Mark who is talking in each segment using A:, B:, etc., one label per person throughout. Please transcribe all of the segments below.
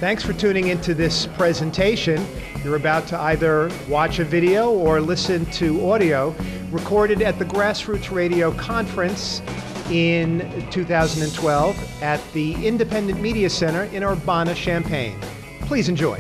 A: Thanks for tuning into this presentation. You're about to either watch a video or listen to audio recorded at the Grassroots Radio Conference in 2012 at the Independent Media Center in Urbana-Champaign. Please enjoy.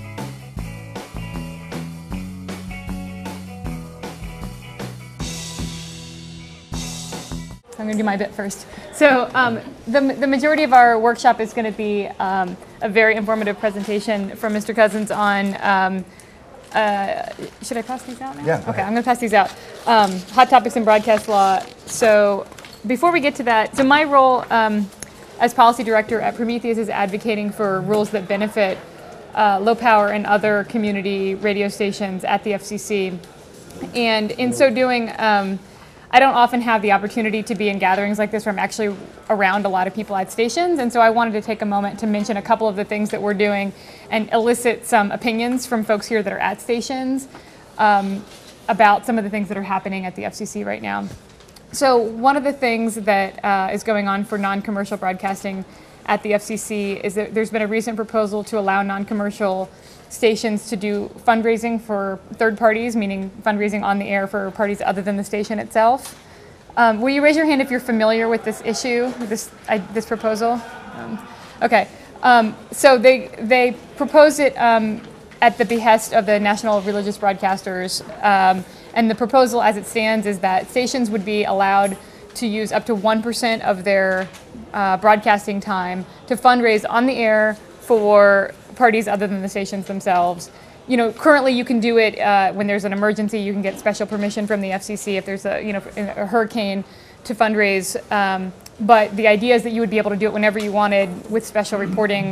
B: I'm going to do my bit first. So the majority of our workshop is going to be a very informative presentation from Mr. Cousins on, should I pass these out now?
C: Yeah.
B: Okay, I'm going to pass these out. Hot topics in broadcast law. So before we get to that, so my role as policy director at Prometheus is advocating for rules that benefit low power and other community radio stations at the FCC. And in so doing, I don't often have the opportunity to be in gatherings like this where I'm actually around a lot of people at stations, and so I wanted to take a moment to mention a couple of the things that we're doing and elicit some opinions from folks here that are at stations about some of the things that are happening at the FCC right now. So one of the things that is going on for non-commercial broadcasting at the FCC is that there's been a recent proposal to allow non-commercial stations to do fundraising for third parties, meaning fundraising on the air for parties other than the station itself. Will you raise your hand if you're familiar with this issue, this proposal? Okay, so they proposed it at the behest of the National Religious Broadcasters, and the proposal as it stands is that stations would be allowed to use up to 1% of their broadcasting time to fundraise on the air for parties other than the stations themselves. You know, currently you can do it when there's an emergency. You can get special permission from the FCC if there's a hurricane to fundraise. But the idea is that you would be able to do it whenever you wanted with special reporting,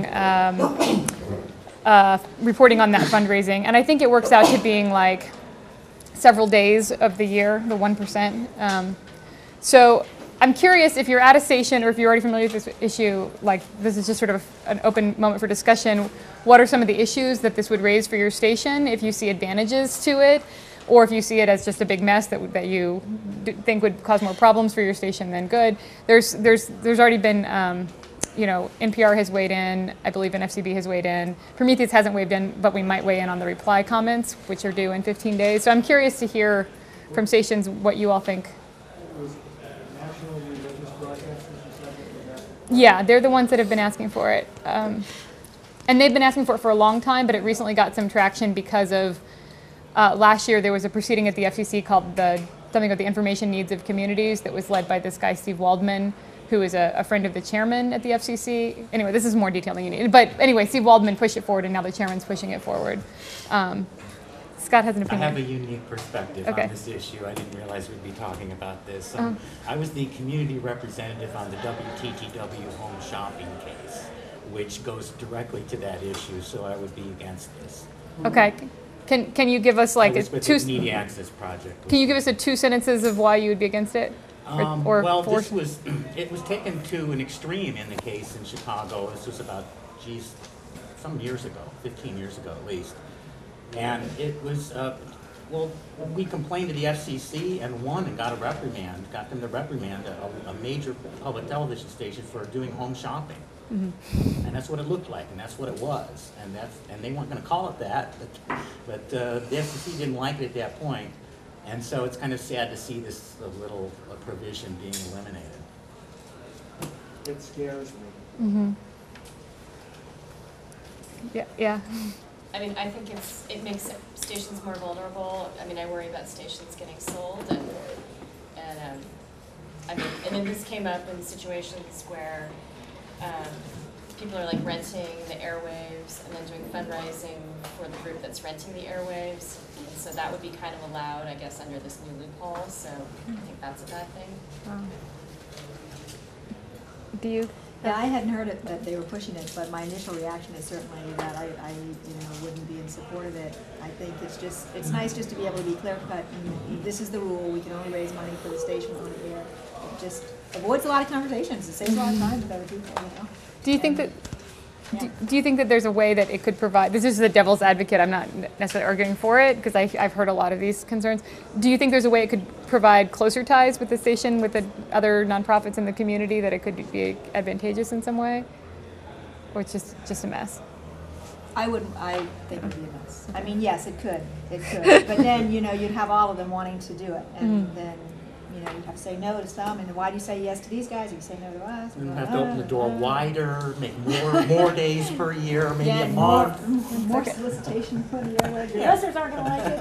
B: reporting on that fundraising. And I think it works out to being like several days of the year, the 1%. So I'm curious if you're at a station or if you're already familiar with this issue, like this is just sort of an open moment for discussion. What are some of the issues that this would raise for your station if you see advantages to it, or if you see it as just a big mess that you think would cause more problems for your station than good? There's already been, NPR has weighed in, I believe NFCB has weighed in. Prometheus hasn't weighed in, but we might weigh in on the reply comments, which are due in 15 days. So I'm curious to hear from stations what you all think. Yeah, they're the ones that have been asking for it. And they've been asking for it for a long time, but it recently got some traction because of last year there was a proceeding at the FCC called something of the Information Needs of Communities that was led by this guy, Steve Waldman, who is a friend of the chairman at the FCC. Anyway, this is more detail than you need. But anyway, Steve Waldman pushed it forward, and now the chairman's pushing it forward. Scott has an opinion.
D: I have a unique perspective on this issue. I didn't realize we'd be talking about this. I was the community representative on the WTTW home shopping case, which goes directly to that issue, so I would be against this.
B: Okay. Can you give us like
D: the Media Access Project.
B: Can you give us two sentences of why you would be against it?
D: It was taken to an extreme in the case in Chicago. This was about, some years ago, 15 years ago at least. And it was, we complained to the FCC and won and got them to reprimand a major public television station for doing home shopping. Mm-hmm. And that's what it looked like, and that's what it was. And they weren't going to call it that, but the FCC didn't like it at that point. And so it's kind of sad to see this little provision being eliminated.
C: It scares me.
B: Mm-hmm. Yeah.
E: I mean, I think it makes stations more vulnerable. I mean, I worry about stations getting sold, and then this came up in situations where people are like renting the airwaves and then doing fundraising for the group that's renting the airwaves. And so that would be kind of allowed, I guess, under this new loophole. So I think that's a bad thing.
B: Do you?
F: Yeah, I hadn't heard it, that they were pushing it, but my initial reaction is certainly that I wouldn't be in support of it. I think it's nice just to be able to be clear cut. And this is the rule. We can only raise money for the station on the air. It just avoids a lot of conversations. It saves a lot of time with other people.
B: Do you think that? Do you think that there's a way that it could provide? This is the devil's advocate. I'm not necessarily arguing for it because I've heard a lot of these concerns. Do you think there's a way it could provide closer ties with the station, with the other nonprofits in the community, that it could be advantageous in some way, or it's just a mess?
F: I think it would be a mess. I mean, yes, it could, but then, you'd have all of them wanting to do it, and then, you'd have to say no to some, and why do you say yes to these guys, and you say no to us?
D: We have to open the door wider, make more days per year, maybe a month.
F: More solicitation for the airways. The listeners aren't gonna like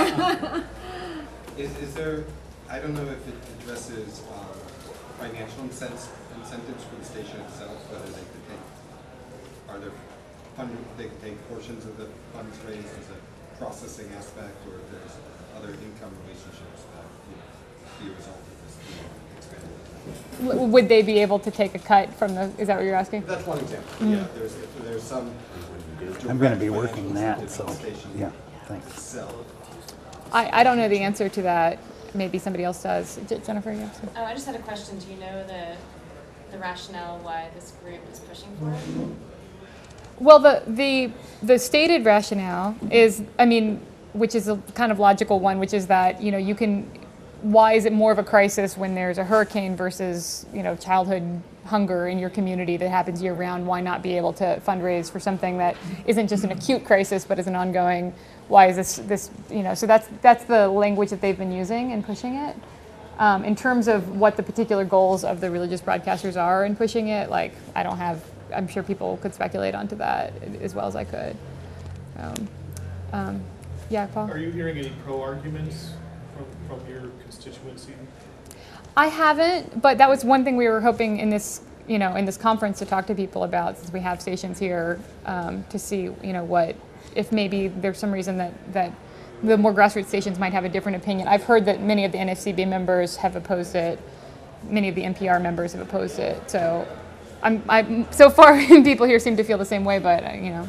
F: it.
C: Is there, I don't know if it addresses financial incentives for the station itself, whether they could take, they could take portions of the funds raised as a processing aspect, or if there's other income relationships that be a result of this expanded.
B: Would they be able to take a cut from the, is that what you're asking?
C: That's one example. Yeah, there's some.
G: I'm going to be working that, so yeah, thanks.
C: Itself.
B: I don't know the answer to that. Maybe somebody else does. Jennifer, yes.
E: Oh, I just had a question. Do you know the rationale why this group is pushing for it?
B: Well, the stated rationale is, which is a kind of logical one, which is that, why is it more of a crisis when there's a hurricane versus, childhood hunger in your community that happens year round? Why not be able to fundraise for something that isn't just an acute crisis, but is an ongoing, why is this, so that's the language that they've been using in pushing it. In terms of what the particular goals of the religious broadcasters are in pushing it, I'm sure people could speculate onto that as well as I could. Yeah, Paul?
H: Are you hearing any pro-arguments from your constituency?
B: I haven't, but that was one thing we were hoping in this, in this conference to talk to people about, since we have stations here, to see, what, if maybe there's some reason that the more grassroots stations might have a different opinion. I've heard that many of the NFCB members have opposed it. Many of the NPR members have opposed it. So I'm so far people here seem to feel the same way, but yeah.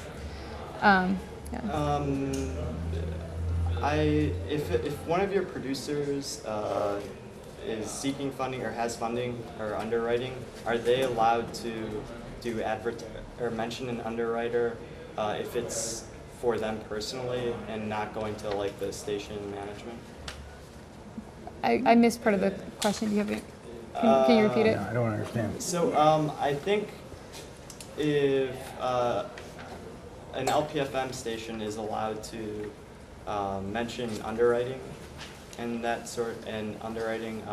I: If one of your producers is seeking funding or has funding or underwriting, are they allowed to do or mention an underwriter if it's for them personally and not going to like the station management?
B: I missed part of the question. Do you have it? Can you repeat it?
G: No, I don't understand.
I: So I think if an LPFM station is allowed to mention underwriting and underwriting,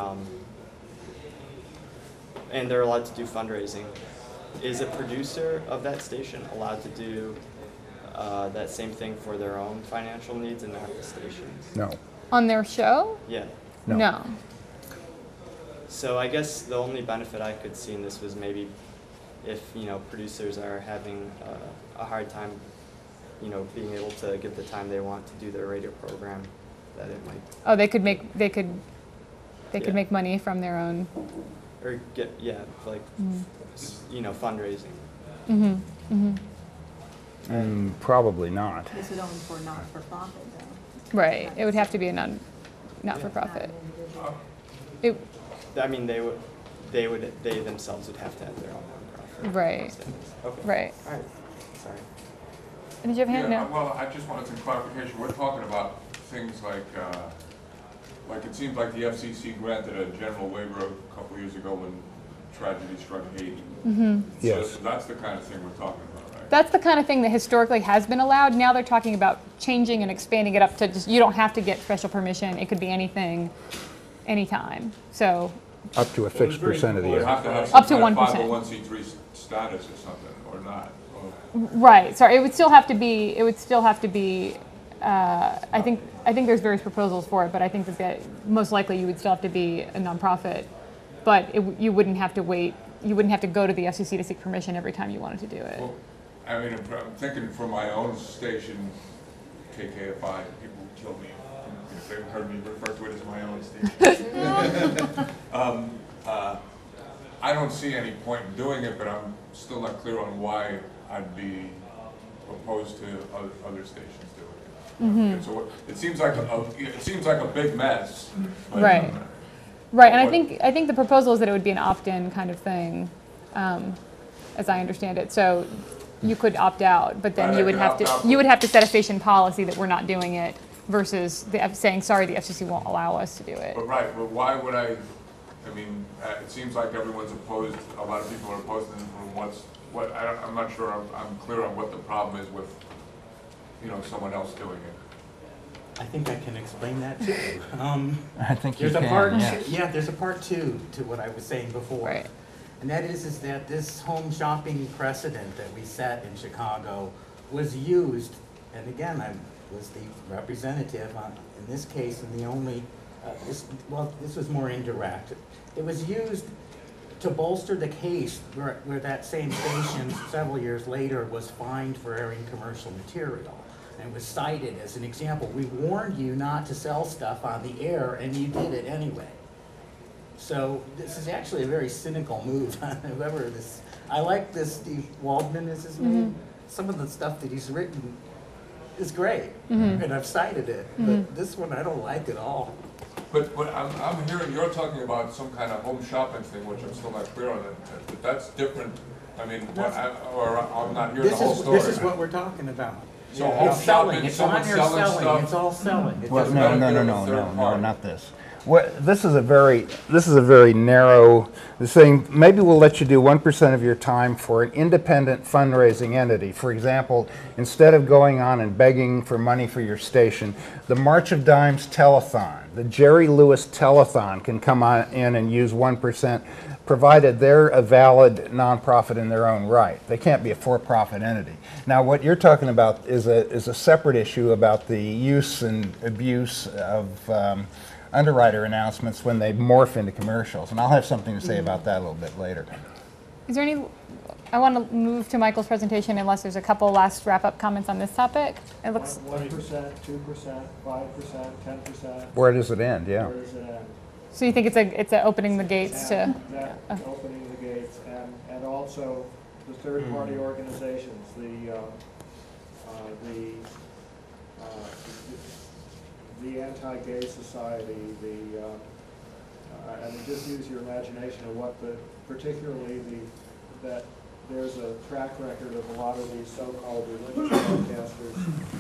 I: and they're allowed to do fundraising, is a producer of that station allowed to do that same thing for their own financial needs and not the station's?
G: No.
B: On their show?
I: Yeah.
B: No.
I: So I guess the only benefit I could see in this was maybe if, producers are having a hard time, being able to get the time they want to do their radio program, that it might.
B: Oh, they could make make money from their own.
I: Or get fundraising.
B: Mm-hmm. Mm-hmm.
G: Probably not.
F: This is only for not-for-profit, though.
B: Right. It would have to be a not-for-profit. It.
I: They themselves would have to have their own nonprofit.
B: Right.
I: Okay.
B: Right.
I: All right. Sorry.
B: Did you have a hand?
J: Yeah,
B: No.
J: well, I just wanted some clarification. We're talking about things like it seems like the FCC granted a general waiver a couple of years ago when tragedy struck Haiti.
B: Mm-hmm.
G: Yes.
J: So that's the kind of thing we're talking about, right?
B: That's the kind of thing that historically has been allowed. Now they're talking about changing and expanding it up to just, you don't have to get special permission. It could be anything, anytime. So.
G: Up to a fixed percent of the
J: You
G: year.
J: have to have
B: Up
J: some
B: to
J: kind of
B: 1%.
J: 501c3 status or something, or not.
B: Right. Sorry. It would still have to be. I think there's various proposals for it, but I think that most likely you would still have to be a nonprofit. But you wouldn't have to wait. You wouldn't have to go to the FCC to seek permission every time you wanted to do it.
J: Well, I'm thinking for my own station, KKFI, people would kill me if they heard me refer to it as my own station. I don't see any point in doing it, but I'm still not clear on why I'd be opposed to other stations doing it.
B: Mm-hmm.
J: So it seems like a big mess.
B: Right. Right, and I think the proposal is that it would be an opt-in kind of thing, as I understand it. So you could opt out, but then you would have to set a station policy that we're not doing it, versus saying sorry, the FCC won't allow us to do it.
J: But why would I mean, it seems like everyone's opposed. A lot of people are opposed, and I'm not sure I'm clear on what the problem is with you know, someone else doing it?
D: I think I can explain that too.
G: I think you
D: There's a
G: can,
D: part,
G: yes.
D: yeah, there's a part two to what I was saying before.
B: Right.
D: And that is that this home shopping precedent that we set in Chicago was used, and again, I was the representative in this case, and the only, this was more indirect. It was used to bolster the case where that same station several years later was fined for airing commercial material. And was cited as an example. We warned you not to sell stuff on the air, and you did it anyway. So this is actually a very cynical move on whoever this. I like this Steve Waldman is his name. Some of the stuff that he's written is great, and I've cited it. But this one I don't like at all.
J: But I'm hearing you're talking about some kind of home shopping thing, which I'm still not clear on. But that's different. I mean, I'm not hearing the whole story.
D: This is what we're talking about.
J: So
D: Yeah,
J: home
D: it's selling.
J: shopping,
D: It's
J: someone
D: on there
J: selling
D: selling.
J: stuff.
D: It's all selling. It
G: Well,
D: doesn't
G: no,
D: matter.
G: no, not this. This is a very narrow thing. Maybe we'll let you do 1% of your time for an independent fundraising entity. For example, instead of going on and begging for money for your station, the March of Dimes telethon, the Jerry Lewis telethon can come on in and use 1%, provided they're a valid nonprofit in their own right. They can't be a for-profit entity. Now, what you're talking about is a separate issue about the use and abuse of underwriter announcements when they morph into commercials, and I'll have something to say about that a little bit later.
B: Is there any, I want to move to Michael's presentation unless there's a couple last wrap-up comments on this topic. It looks
H: 1%, 2%, 5%, 10%.
G: Where does it end? Yeah.
H: Where does it end?
B: so you think it's a opening the gates to
H: And that opening the gates, and also the third-party organizations, the anti-gay society, I mean, just use your imagination of what particularly that there's a track record of a lot of these so-called religious broadcasters.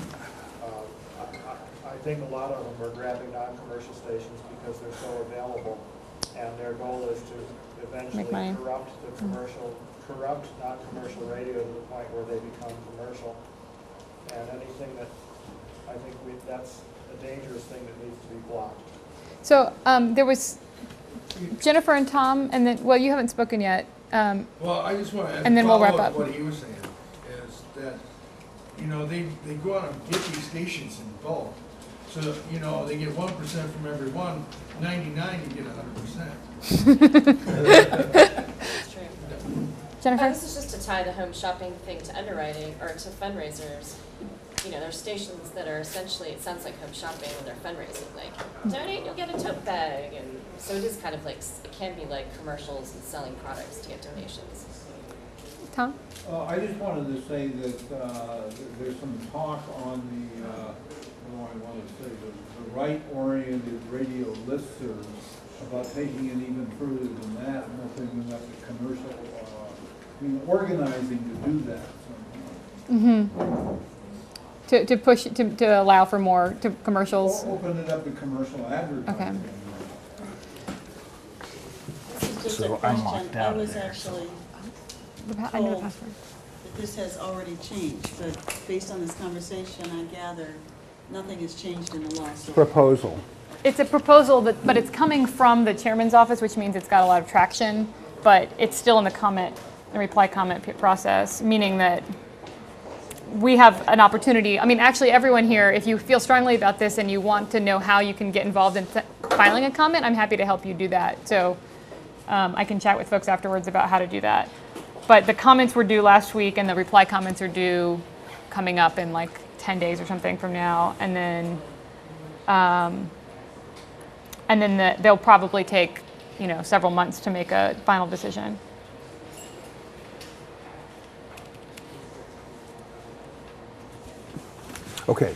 H: I think a lot of them are grabbing non-commercial stations because they're so available, and their goal is to eventually corrupt non-commercial radio to the point where they become commercial. And anything that, I think that's a dangerous thing that needs to be blocked.
B: So there was Jennifer and Tom, and then, well, you haven't spoken yet.
K: Well, I just want to
B: and then we'll wrap
K: follow
B: up.
K: What he was saying is that, you know, they go out and get these stations in bulk. So, you know, they get 1% from every one, 99 you get 100%.
E: That's true.
B: Jennifer?
E: This is just to tie the home shopping thing to underwriting, or to fundraisers. You know, there's stations that are essentially, it sounds like home shopping when they're fundraising, like, donate, you'll get a tote bag. And so it is kind of like, it can be like commercials and selling products to get donations.
B: Tom?
L: I just wanted to say that there's some talk on the, I want to say, the right-oriented radio listservs about taking it even further than that, and opening up the commercial, organizing to do that.
B: To push, to allow for more commercials?
L: Open it up to commercial advertising.
B: Okay.
M: This is just
G: So
M: a
G: I'm
M: question.
G: locked
M: I
G: out of
M: was
G: there,
M: actually
B: I know the
M: told
B: password.
M: that this has already changed, but based on this conversation, I gather nothing has changed in the law. So
G: Proposal.
B: It's a proposal, but it's coming from the chairman's office, which means it's got a lot of traction, but it's still in the reply comment process, meaning that we have an opportunity. I mean, actually, everyone here, if you feel strongly about this and you want to know how you can get involved in filing a comment, I'm happy to help you do that. So I can chat with folks afterwards about how to do that. But the comments were due last week, and the reply comments are due coming up in like 10 days or something from now. And then they'll probably take, several months to make a final decision.
G: Okay.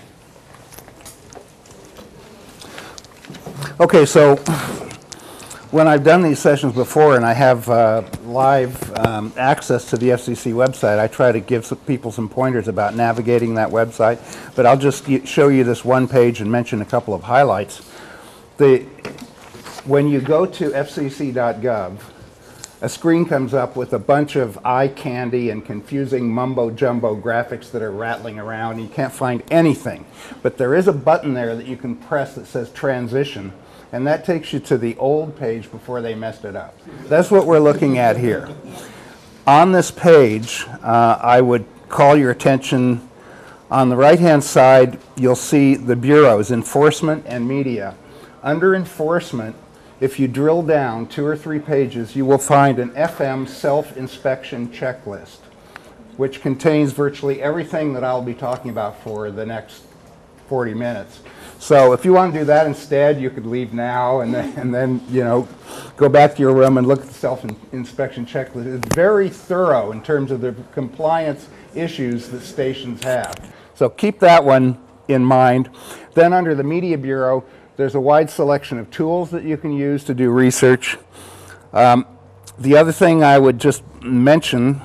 G: Okay, so when I've done these sessions before and I have live access to the FCC website, I try to give people some pointers about navigating that website, but I'll just show you this one page and mention a couple of highlights. When you go to fcc.gov, a screen comes up with a bunch of eye candy and confusing mumbo-jumbo graphics that are rattling around. You can't find anything. But there is a button there that you can press that says transition, and that takes you to the old page before they messed it up. That's what we're looking at here. On this page, I would call your attention. On the right-hand side, you'll see the bureaus, enforcement and media. Under enforcement, if you drill down 2 or 3 pages, you will find an FM self-inspection checklist, which contains virtually everything that I'll be talking about for the next 40 minutes. So if you want to do that instead, you could leave now and then you know, go back to your room and look at the self-inspection checklist. It's very thorough in terms of the compliance issues that stations have. So keep that one in mind. Then under the Media Bureau, there's a wide selection of tools that you can use to do research. The other thing I would just mention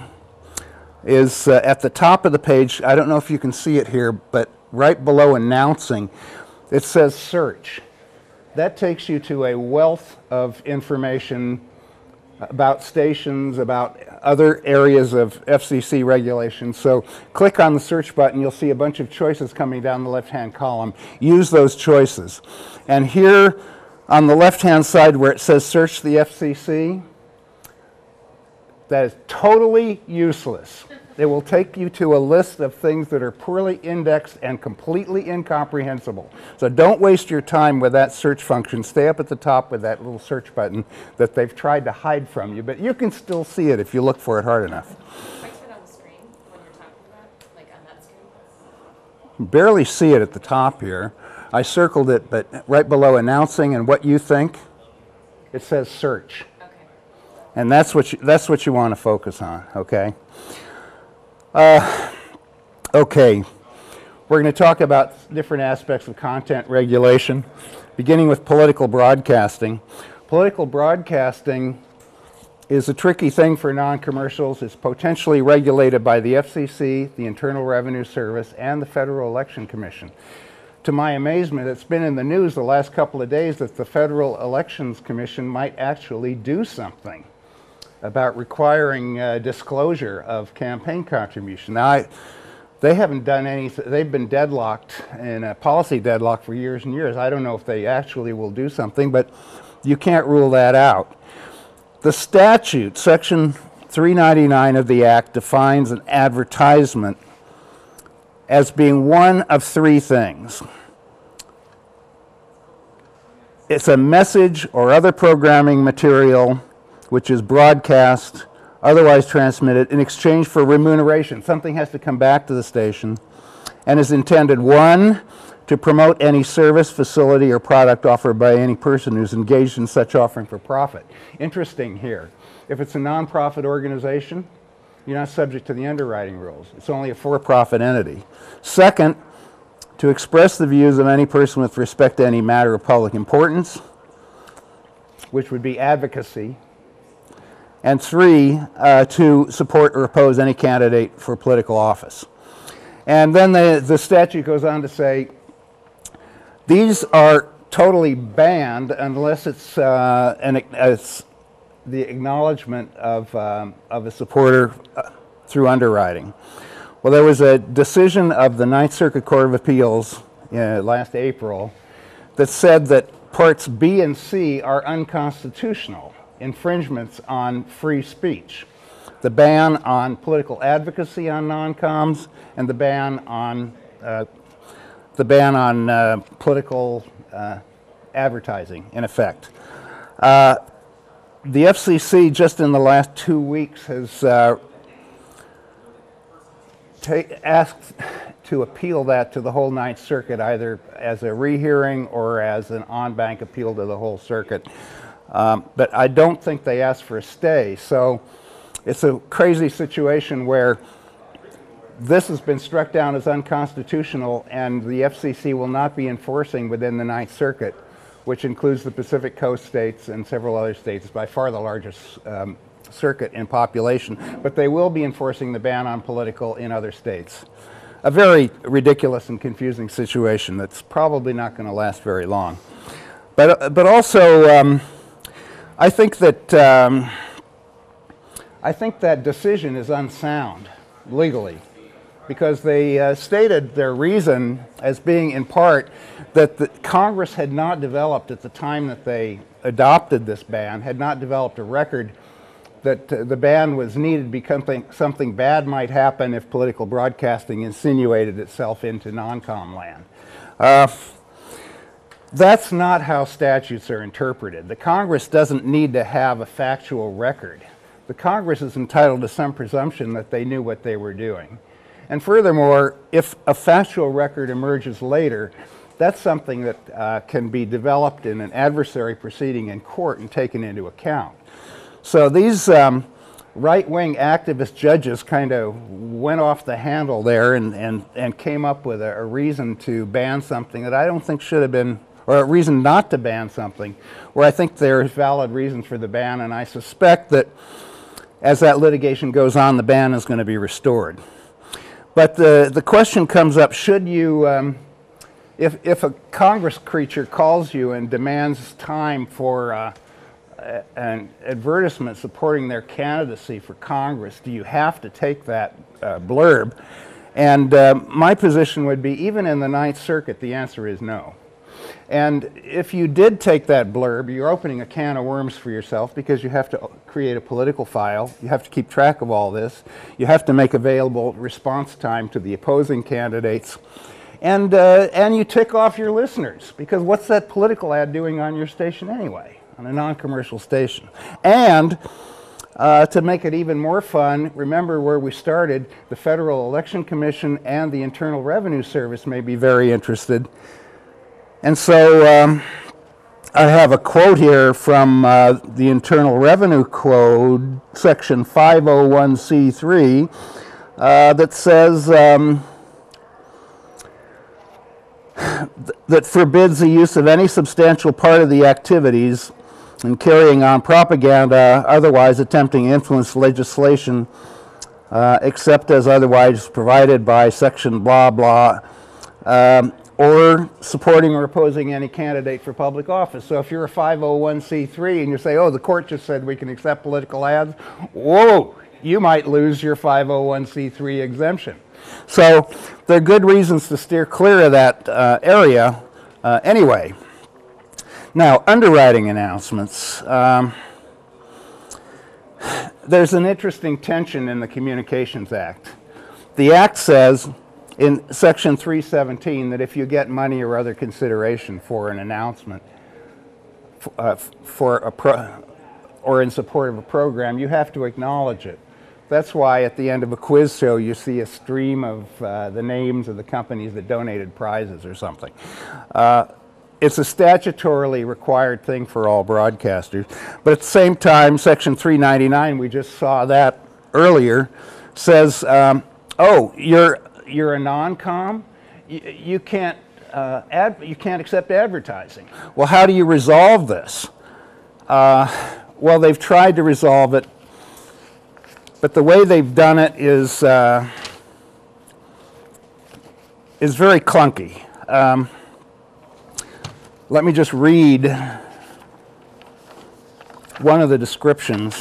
G: is at the top of the page, I don't know if you can see it here, but right below announcing, it says search. That takes you to a wealth of information about stations, about other areas of FCC regulation. So click on the search button, you'll see a bunch of choices coming down the left-hand column. Use those choices. And here on the left-hand side where it says search the FCC, that is totally useless. It will take you to a list of things that are poorly indexed and completely incomprehensible. So don't waste your time with that search function. Stay up at the top with that little search button that they've tried to hide from you, but you can still see it if you look for it hard enough.
E: Right on the screen when you're talking about, like on that screen?
G: You barely see it at the top here. I circled it, but right below announcing and what you think, it says search.
E: Okay.
G: And that's what you want to focus on, okay? Okay, we're going to talk about different aspects of content regulation, beginning with political broadcasting. Political broadcasting is a tricky thing for non-commercials. It's potentially regulated by the FCC, the Internal Revenue Service, and the Federal Election Commission. To my amazement, it's been in the news the last couple of days that the Federal Elections Commission might actually do something about requiring disclosure of campaign contribution. Now, they haven't done anything. They've been deadlocked in a policy deadlock for years and years. I don't know if they actually will do something, but you can't rule that out. The statute, Section 399 of the Act, defines an advertisement as being one of 3 things. It's a message or other programming material which is broadcast, otherwise transmitted, in exchange for remuneration. Something has to come back to the station and is intended, 1, to promote any service, facility, or product offered by any person who's engaged in such offering for profit. Interesting here. If it's a nonprofit organization, you're not subject to the underwriting rules. It's only a for-profit entity. 2nd, to express the views of any person with respect to any matter of public importance, which would be advocacy. And 3, to support or oppose any candidate for political office. And then the statute goes on to say, these are totally banned unless it's the acknowledgement of a supporter through underwriting. Well, there was a decision of the Ninth Circuit Court of Appeals last April that said that Parts B and C are unconstitutional infringements on free speech. The ban on political advocacy on non-coms and the ban on political advertising, in effect. The FCC just in the last 2 weeks has asked to appeal that to the whole Ninth Circuit, either as a rehearing or as an en-banc appeal to the whole circuit. But I don't think they asked for a stay. So it's a crazy situation where this has been struck down as unconstitutional and the FCC will not be enforcing within the Ninth Circuit, which includes the Pacific Coast states and several other states. It's by far the largest circuit in population. But they will be enforcing the ban on political in other states. A very ridiculous and confusing situation that's probably not going to last very long. But also, I think that I think that decision is unsound legally, because they stated their reason as being in part that the Congress had not developed at the time that they adopted this ban, had not developed a record that the ban was needed because something bad might happen if political broadcasting insinuated itself into non-com land. That's not how statutes are interpreted. The Congress doesn't need to have a factual record. The Congress is entitled to some presumption that they knew what they were doing. And furthermore, if a factual record emerges later, that's something that can be developed in an adversary proceeding in court and taken into account. So these right-wing activist judges kind of went off the handle there and came up with a reason to ban something that I don't think should have been, or a reason not to ban something, where I think there's valid reasons for the ban, and I suspect that as that litigation goes on, the ban is going to be restored. But the question comes up, should you, if a Congress creature calls you and demands time for an advertisement supporting their candidacy for Congress, do you have to take that blurb? And my position would be, even in the Ninth Circuit, the answer is no. And if you did take that blurb, you're opening a can of worms for yourself, because you have to create a political file, you have to keep track of all this, you have to make available response time to the opposing candidates, and you tick off your listeners, because what's that political ad doing on your station anyway? On a non-commercial station. And to make it even more fun, remember where we started, the Federal Election Commission and the Internal Revenue Service may be very interested. And so I have a quote here from the Internal Revenue Code, section 501c3, that says that forbids the use of any substantial part of the activities in carrying on propaganda, otherwise attempting to influence legislation, except as otherwise provided by section blah blah, or supporting or opposing any candidate for public office. So if you're a 501c3 and you say, oh, the court just said we can accept political ads, whoa, you might lose your 501c3 exemption. So there are good reasons to steer clear of that area anyway. Now, underwriting announcements. There's an interesting tension in the Communications Act. The Act says in section 317 that if you get money or other consideration for an announcement or in support of a program, you have to acknowledge it. That's why at the end of a quiz show you see a stream of the names of the companies that donated prizes or something. It's a statutorily required thing for all broadcasters. But at the same time, section 399, we just saw that earlier, says, oh, you're a non-com? You can't accept advertising. Well, how do you resolve this? Well, they've tried to resolve it, but the way they've done it is very clunky. Let me just read one of the descriptions.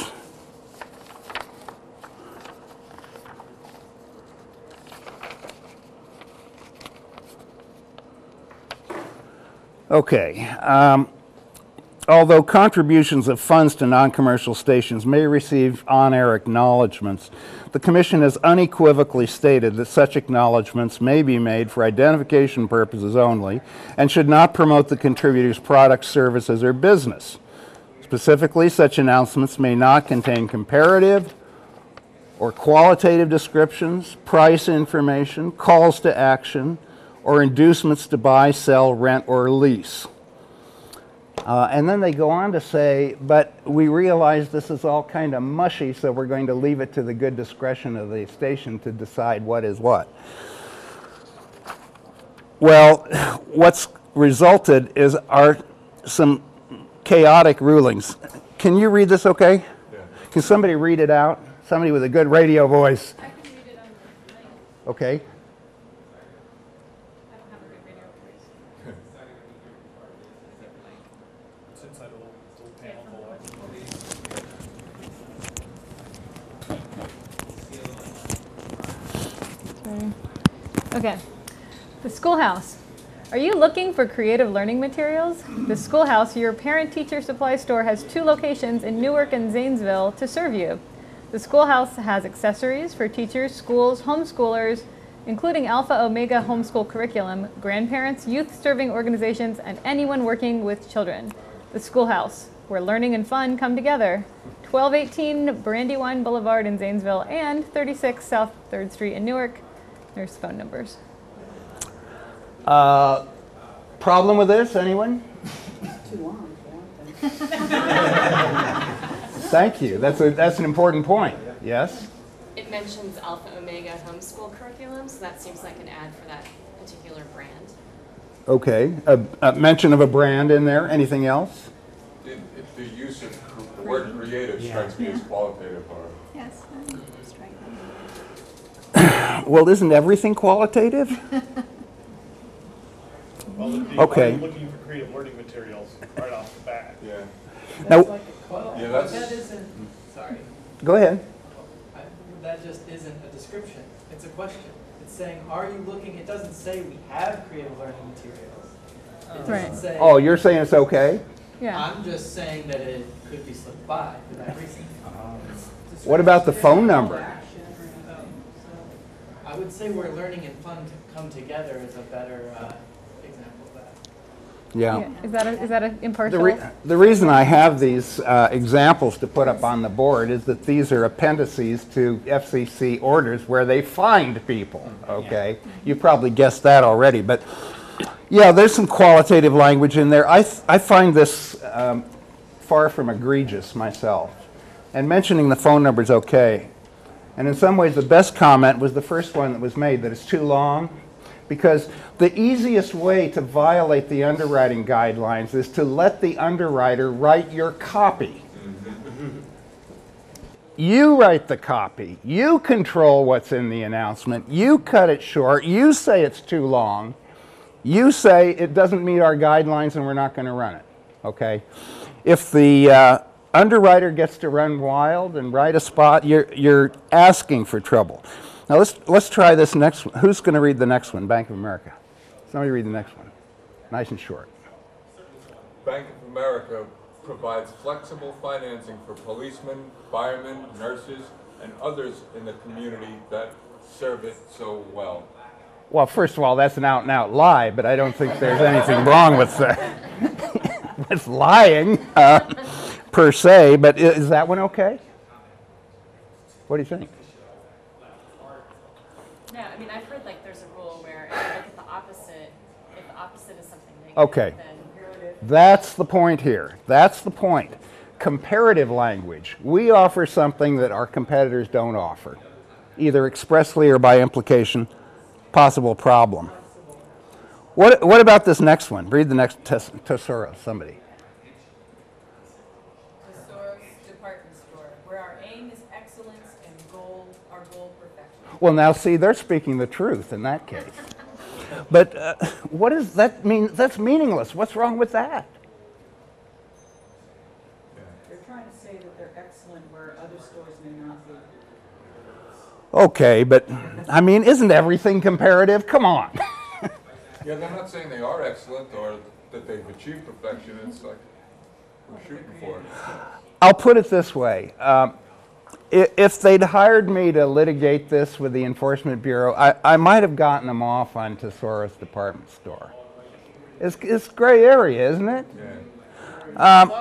G: Okay. Although contributions of funds to non-commercial stations may receive on-air acknowledgments, the Commission has unequivocally stated that such acknowledgments may be made for identification purposes only and should not promote the contributor's products, services, or business. Specifically, such announcements may not contain comparative or qualitative descriptions, price information, calls to action, or inducements to buy, sell, rent, or lease. And then they go on to say, but we realize this is all kind of mushy, so we're going to leave it to the good discretion of the station to decide what is what. Well, what's resulted are some chaotic rulings. Can you read this okay? Yeah. Can somebody read it out? Somebody with a good radio voice. I can read it on the thing. Okay.
B: Okay. The schoolhouse. Are you looking for creative learning materials? The Schoolhouse, your parent-teacher supply store, has 2 locations in Newark and Zanesville to serve you. The Schoolhouse has accessories for teachers, schools, homeschoolers, including Alpha Omega homeschool curriculum, grandparents, youth-serving organizations, and anyone working with children. The Schoolhouse, where learning and fun come together. 1218 Brandywine Boulevard in Zanesville and 36 South 3rd Street in Newark. There's phone numbers.
G: Problem with this, anyone?
M: It's too long for one thing.
G: Thank you. That's an important point. Yes?
E: It mentions Alpha Omega homeschool curriculum, so that seems like an ad for that particular brand.
G: Okay. A mention of a brand in there. Anything else?
J: The use of the word creative strikes me as qualitative. Or
F: Yes, strike
G: Well, isn't everything qualitative?
H: Well,
G: Okay.
H: you're looking for creative learning materials right off the bat.
J: yeah.
G: Now,
J: Yeah, that's.
N: That isn't, sorry,
G: go ahead.
N: that just isn't a description, it's a question. It's saying, are you looking, it doesn't say we have creative learning materials. It doesn't
B: Right.
N: say.
G: Oh, you're saying it's okay?
B: Yeah.
N: I'm just saying that it could be slipped by for that reason.
G: What about the phone number?
N: I would say where learning and fun come together is a better example of that.
G: Yeah.
B: Is that an impartial?
G: The reason I have these examples to put up on the board is that these are appendices to FCC orders where they find people, okay? You probably guessed that already, but yeah, there's some qualitative language in there. I find this far from egregious myself. And mentioning the phone number is okay. And in some ways, the best comment was the first one that was made, that it's too long. Because the easiest way to violate the underwriting guidelines is to let the underwriter write your copy. You write the copy. You control what's in the announcement. You cut it short. You say it's too long. You say it doesn't meet our guidelines and we're not going to run it. Okay? If the underwriter gets to run wild and write a spot, you're asking for trouble. Now let's try this next one. Who's going to read the next one? Bank of America. Somebody read the next one. Nice and short.
J: Bank of America provides flexible financing for policemen, firemen, nurses, and others in the community that serve it so well.
G: Well, first of all, that's an out-and-out lie, but I don't think there's anything wrong with with lying per se. But is that one okay? What do you think?
E: No, I mean, I've heard like there's a rule where if you look at the opposite, if the opposite is something negative,
G: Okay.
E: then
G: That's the point here. That's the point. Comparative language. We offer something that our competitors don't offer, either expressly or by implication. Possible problem. What about this next one? Read the next Tesoro, somebody.
O: Tesoro's department store, where our aim is excellence and our goal perfection.
G: Well, now see, they're speaking the truth in that case. But what does that mean? That's meaningless. What's wrong with that?
M: They're trying to say that they're excellent where other stores may not be.
G: Okay, but I mean, isn't everything comparative? Come on.
J: Yeah, they're not saying they are excellent or that they've achieved perfection. It's like we're shooting for it.
G: I'll put it this way. If they'd hired me to litigate this with the Enforcement Bureau, I might have gotten them off on Tesoro's department store. It's gray area, isn't it?
J: Yeah.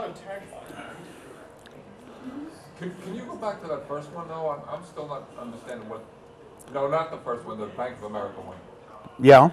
J: Can you go back to that first one, though? I'm still not understanding what... No, not the first one, the Bank of America one.
G: Yeah.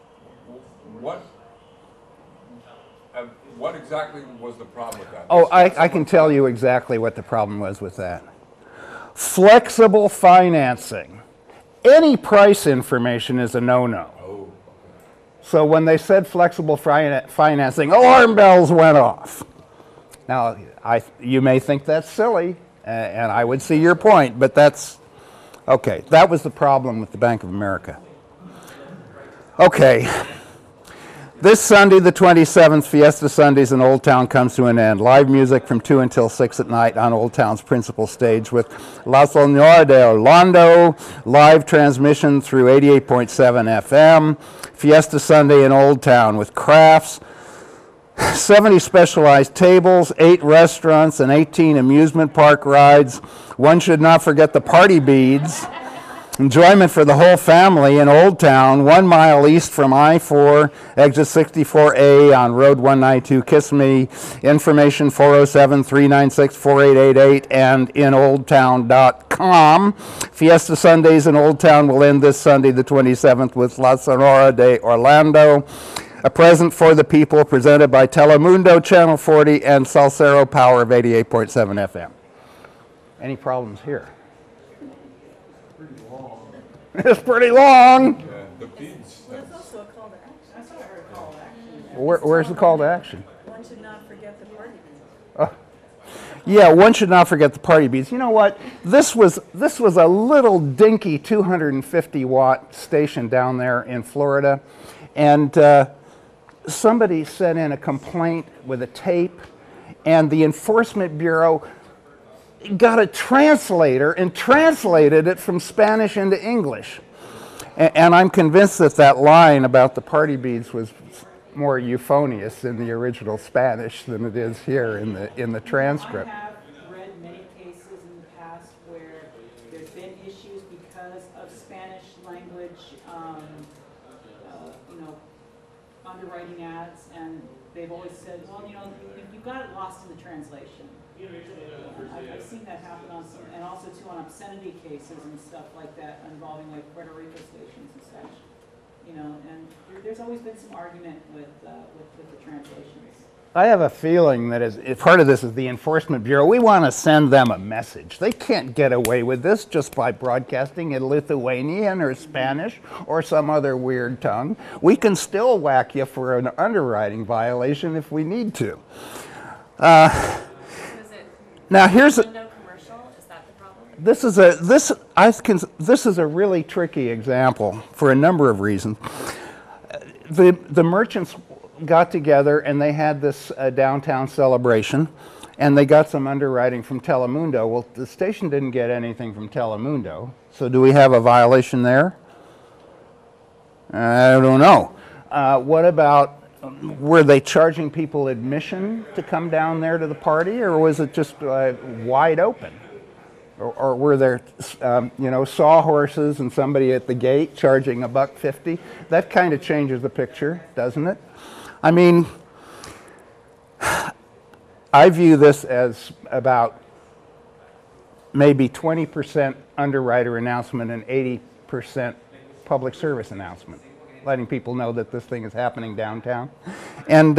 J: What exactly was the problem with that?
G: Oh, I can tell you exactly what the problem was with that. Flexible financing. Any price information is a no-no.
J: Oh.
G: So when they said flexible financing, alarm bells went off. Now, you may think that's silly, and I would see your point, but that's... Okay, that was the problem with the Bank of America. Okay. This Sunday, the 27th, Fiesta Sundays in Old Town comes to an end. Live music from 2 until 6 at night on Old Town's principal stage with La Señora de Orlando, live transmission through 88.7 FM. Fiesta Sunday in Old Town with crafts, 70 specialized tables, 8 restaurants, and 18 amusement park rides. One should not forget the party beads. Enjoyment for the whole family in Old Town, 1 mile east from I-4, exit 64A on Road 192, Kissimmee. Information 407-396-4888 and in oldtown.com. Fiesta Sundays in Old Town will end this Sunday, the 27th, with La Señora de Orlando. A present for the people presented by Telemundo, Channel 40, and Salsero Power of 88.7 FM. Any problems here? It's pretty long.
J: Yeah, the beads.
M: Well, it's also a call to action. That's what I heard, a call to action.
G: Where's the call to action?
M: One should not forget the party beads.
G: Yeah, one should not forget the party beads. You know what? This was a little dinky 250-watt station down there in Florida, and somebody sent in a complaint with a tape, and the Enforcement Bureau got a translator and translated it from Spanish into English. And I'm convinced that that line about the party beads was more euphonious in the original Spanish than it is here in the transcript.
P: I have read many cases in the past where there's been issues because of Spanish language, underwriting ads, and they've always said, well, you got it lost in the translation. I've seen that happen on some, and also too on obscenity cases and stuff like that involving like Puerto Rico stations and such. And there's always been some argument with the translations.
G: I have a feeling that part of this is the Enforcement Bureau. We want to send them a message. They can't get away with this just by broadcasting in Lithuanian or Spanish or some other weird tongue. We can still whack you for an underwriting violation if we need to. Now here's a
E: Noncommercial, is that the problem?
G: This is a really tricky example for a number of reasons. The merchants got together and they had this downtown celebration, and they got some underwriting from Telemundo. Well, the station didn't get anything from Telemundo, so do we have a violation there? I don't know. What about, were they charging people admission to come down there to the party, or was it just wide open? Or were there, sawhorses and somebody at the gate charging $1.50? That kind of changes the picture, doesn't it? I mean, I view this as about maybe 20% underwriter announcement and 80% public service announcement, letting people know that this thing is happening downtown. And,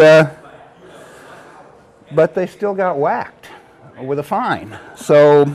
G: but they still got whacked with a fine. So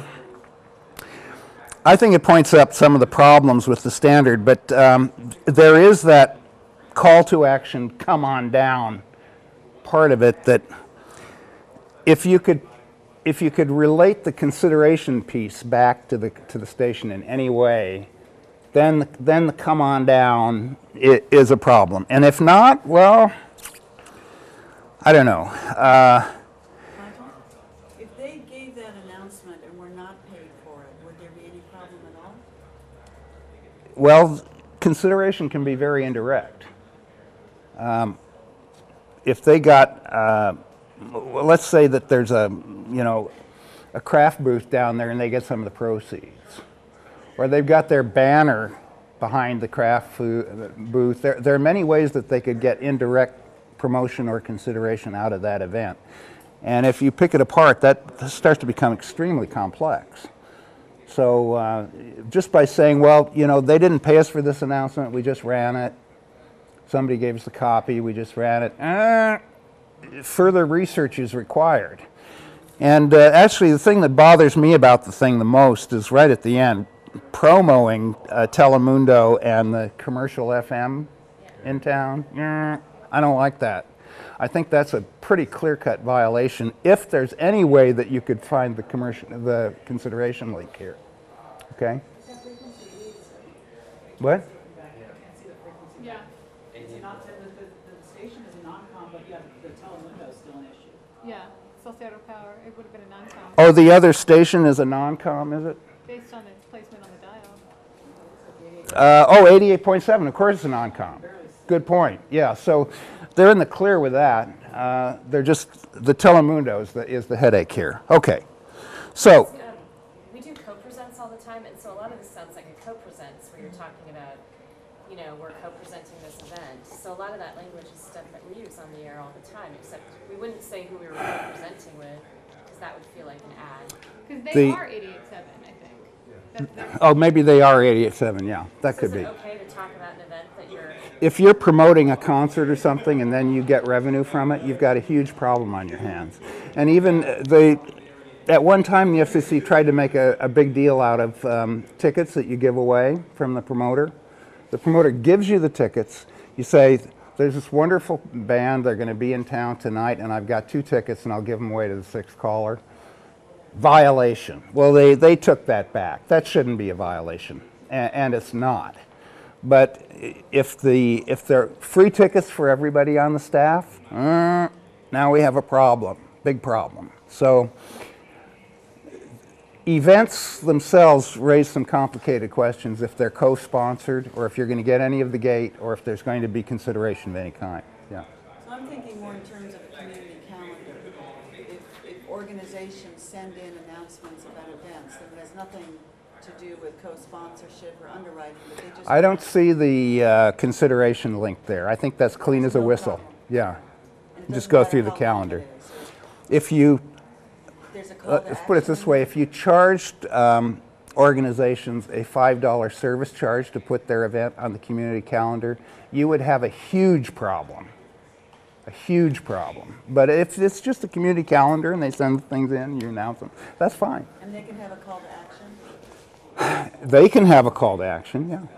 G: I think it points up some of the problems with the standard, but there is that call to action, come on down part of it, that if you could relate the consideration piece back to the station in any way, then the come on down is a problem. And if not, well, I don't know.
M: If they gave that announcement and were not paid for it, would there be any problem at all?
G: Well, consideration can be very indirect. If they got, well, let's say that there's a craft booth down there and they get some of the proceeds, or they've got their banner behind the craft food booth. There are many ways that they could get indirect promotion or consideration out of that event. And if you pick it apart, that starts to become extremely complex. So just by saying, well, they didn't pay us for this announcement, we just ran it. Somebody gave us the copy, we just ran it. Further research is required. And actually, the thing that bothers me about the thing the most is right at the end, promoting Telemundo and the commercial FM in town. I don't like that. I think that's a pretty clear-cut violation if there's any way that you could find the consideration link here. Okay? What?
B: Yeah.
P: It's not, the station is a non-com, but yeah, the Telemundo is still an issue.
B: Yeah, Salcedo Power, it would have been a non-com.
G: Oh, the other station is a non-com, is it?
B: Based on its placement on the dial.
G: Oh, 88.7, of course it's a non-com. Good point. Yeah, so they're in the clear with that. They're just, the Telemundo is the headache here. Okay, so.
E: We do co-presents all the time, and so a lot of this sounds like a co-presents where you're talking about, you know, we're co-presenting this event. So a lot of that language is stuff that we use on the air all the time, except we wouldn't say who we were co-presenting with, because that would feel like an ad.
B: Because they are 88.7, I think.
G: Oh, maybe they are 88.7, yeah, that could be.
E: Is it okay to talk about an event that you're...
G: If you're promoting a concert or something and then you get revenue from it, you've got a huge problem on your hands. And even at one time the FCC tried to make a big deal out of tickets that you give away from the promoter. The promoter gives you the tickets. You say, there's this wonderful band, they're going to be in town tonight, and I've got 2 tickets and I'll give them away to the 6th caller. Violation. Well, they took that back. That shouldn't be a violation, and it's not. But if they're free tickets for everybody on the staff, now we have a problem, big problem. So events themselves raise some complicated questions if they're co-sponsored, or if you're going to get any of the gate, or if there's going to be consideration of any kind. Yeah.
M: So I'm thinking more in terms of a community calendar. If organizations send in announcements about events, then it has nothing to do with co-sponsorship or underwriting, but they just...
G: I don't see the consideration link there. I think that's clean as a whistle. Yeah. Just go through the calendar. If you, let's put it this way, if you charged organizations a $5 service charge to put their event on the community calendar, you would have a huge problem. A huge problem. But if it's just a community calendar and they send things in, you announce them, that's fine.
M: And they can have a call to action?
G: They can have a call to action, yeah.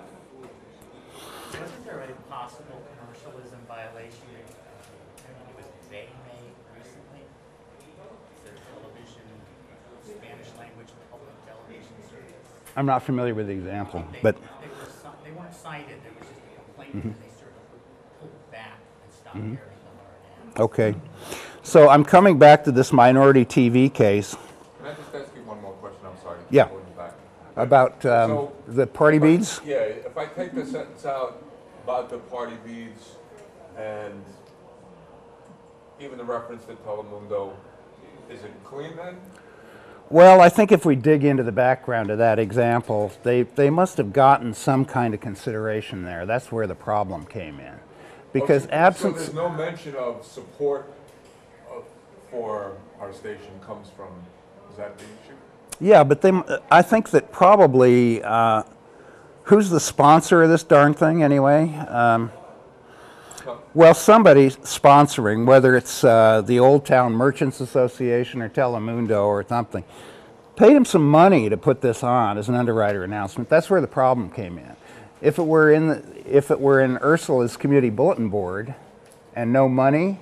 D: Wasn't there a possible commercialism violation that I think it was they made recently? The television, Spanish language public television service.
G: I'm not familiar with the example, but...
D: They weren't cited, there was just a complaint and they sort of pulled back and stopped airing the hard ads.
G: Okay. So I'm coming back to this minority TV case.
J: Can I just ask you one more question? I'm sorry.
G: Yeah. About the party beads?
J: Yeah, if I take the sentence out about the party beads and even the reference to Telemundo, is it clean then?
G: Well, I think if we dig into the background of that example, they must have gotten some kind of consideration there. That's where the problem came in. Because absence...
J: So there's no mention of support for our station comes from, is that the issue?
G: Yeah, but I think that probably, who's the sponsor of this darn thing anyway? Well, somebody's sponsoring, whether it's the Old Town Merchants Association or Telemundo or something, paid him some money to put this on as an underwriter announcement. That's where the problem came in. If it were in Ursula's community bulletin board and no money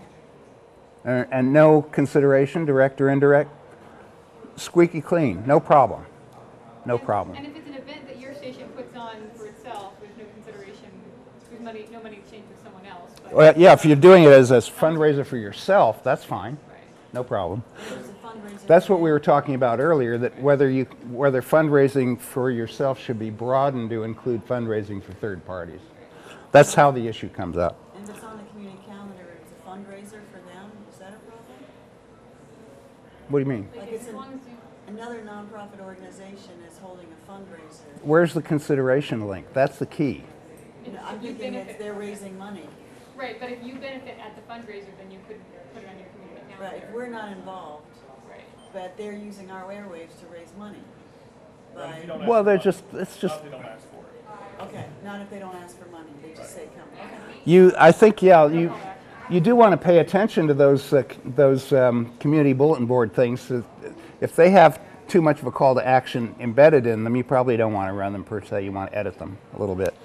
G: and no consideration, direct or indirect, squeaky clean, no problem, no problem.
B: And if it's an event that your station puts on for itself, there's no consideration, there's no money exchange with someone else. But
G: Well, yeah, if you're doing it as a fundraiser for yourself, that's fine, no problem. That's what we were talking about earlier, that whether fundraising for yourself should be broadened to include fundraising for third parties. That's how the issue comes up.
M: And if it's on the community calendar, it's a fundraiser for them, is that a problem?
G: What do you mean?
M: Like it's another nonprofit organization is holding a fundraiser.
G: Where's the consideration link? That's the key.
M: No, I'm thinking that they're raising money.
B: Right, but if you benefit at the fundraiser, then you could put it on your community calendar.
M: Right, if we're not involved,
B: right,
M: but they're using our airwaves to raise money.
G: Well, they're just, it's just...
M: Okay, not if they don't ask for money, they just say come. Okay.
G: I think, yeah, you do want to pay attention to those community bulletin board things. If they have too much of a call to action embedded in them, you probably don't want to run them per se. You want to edit them a little bit.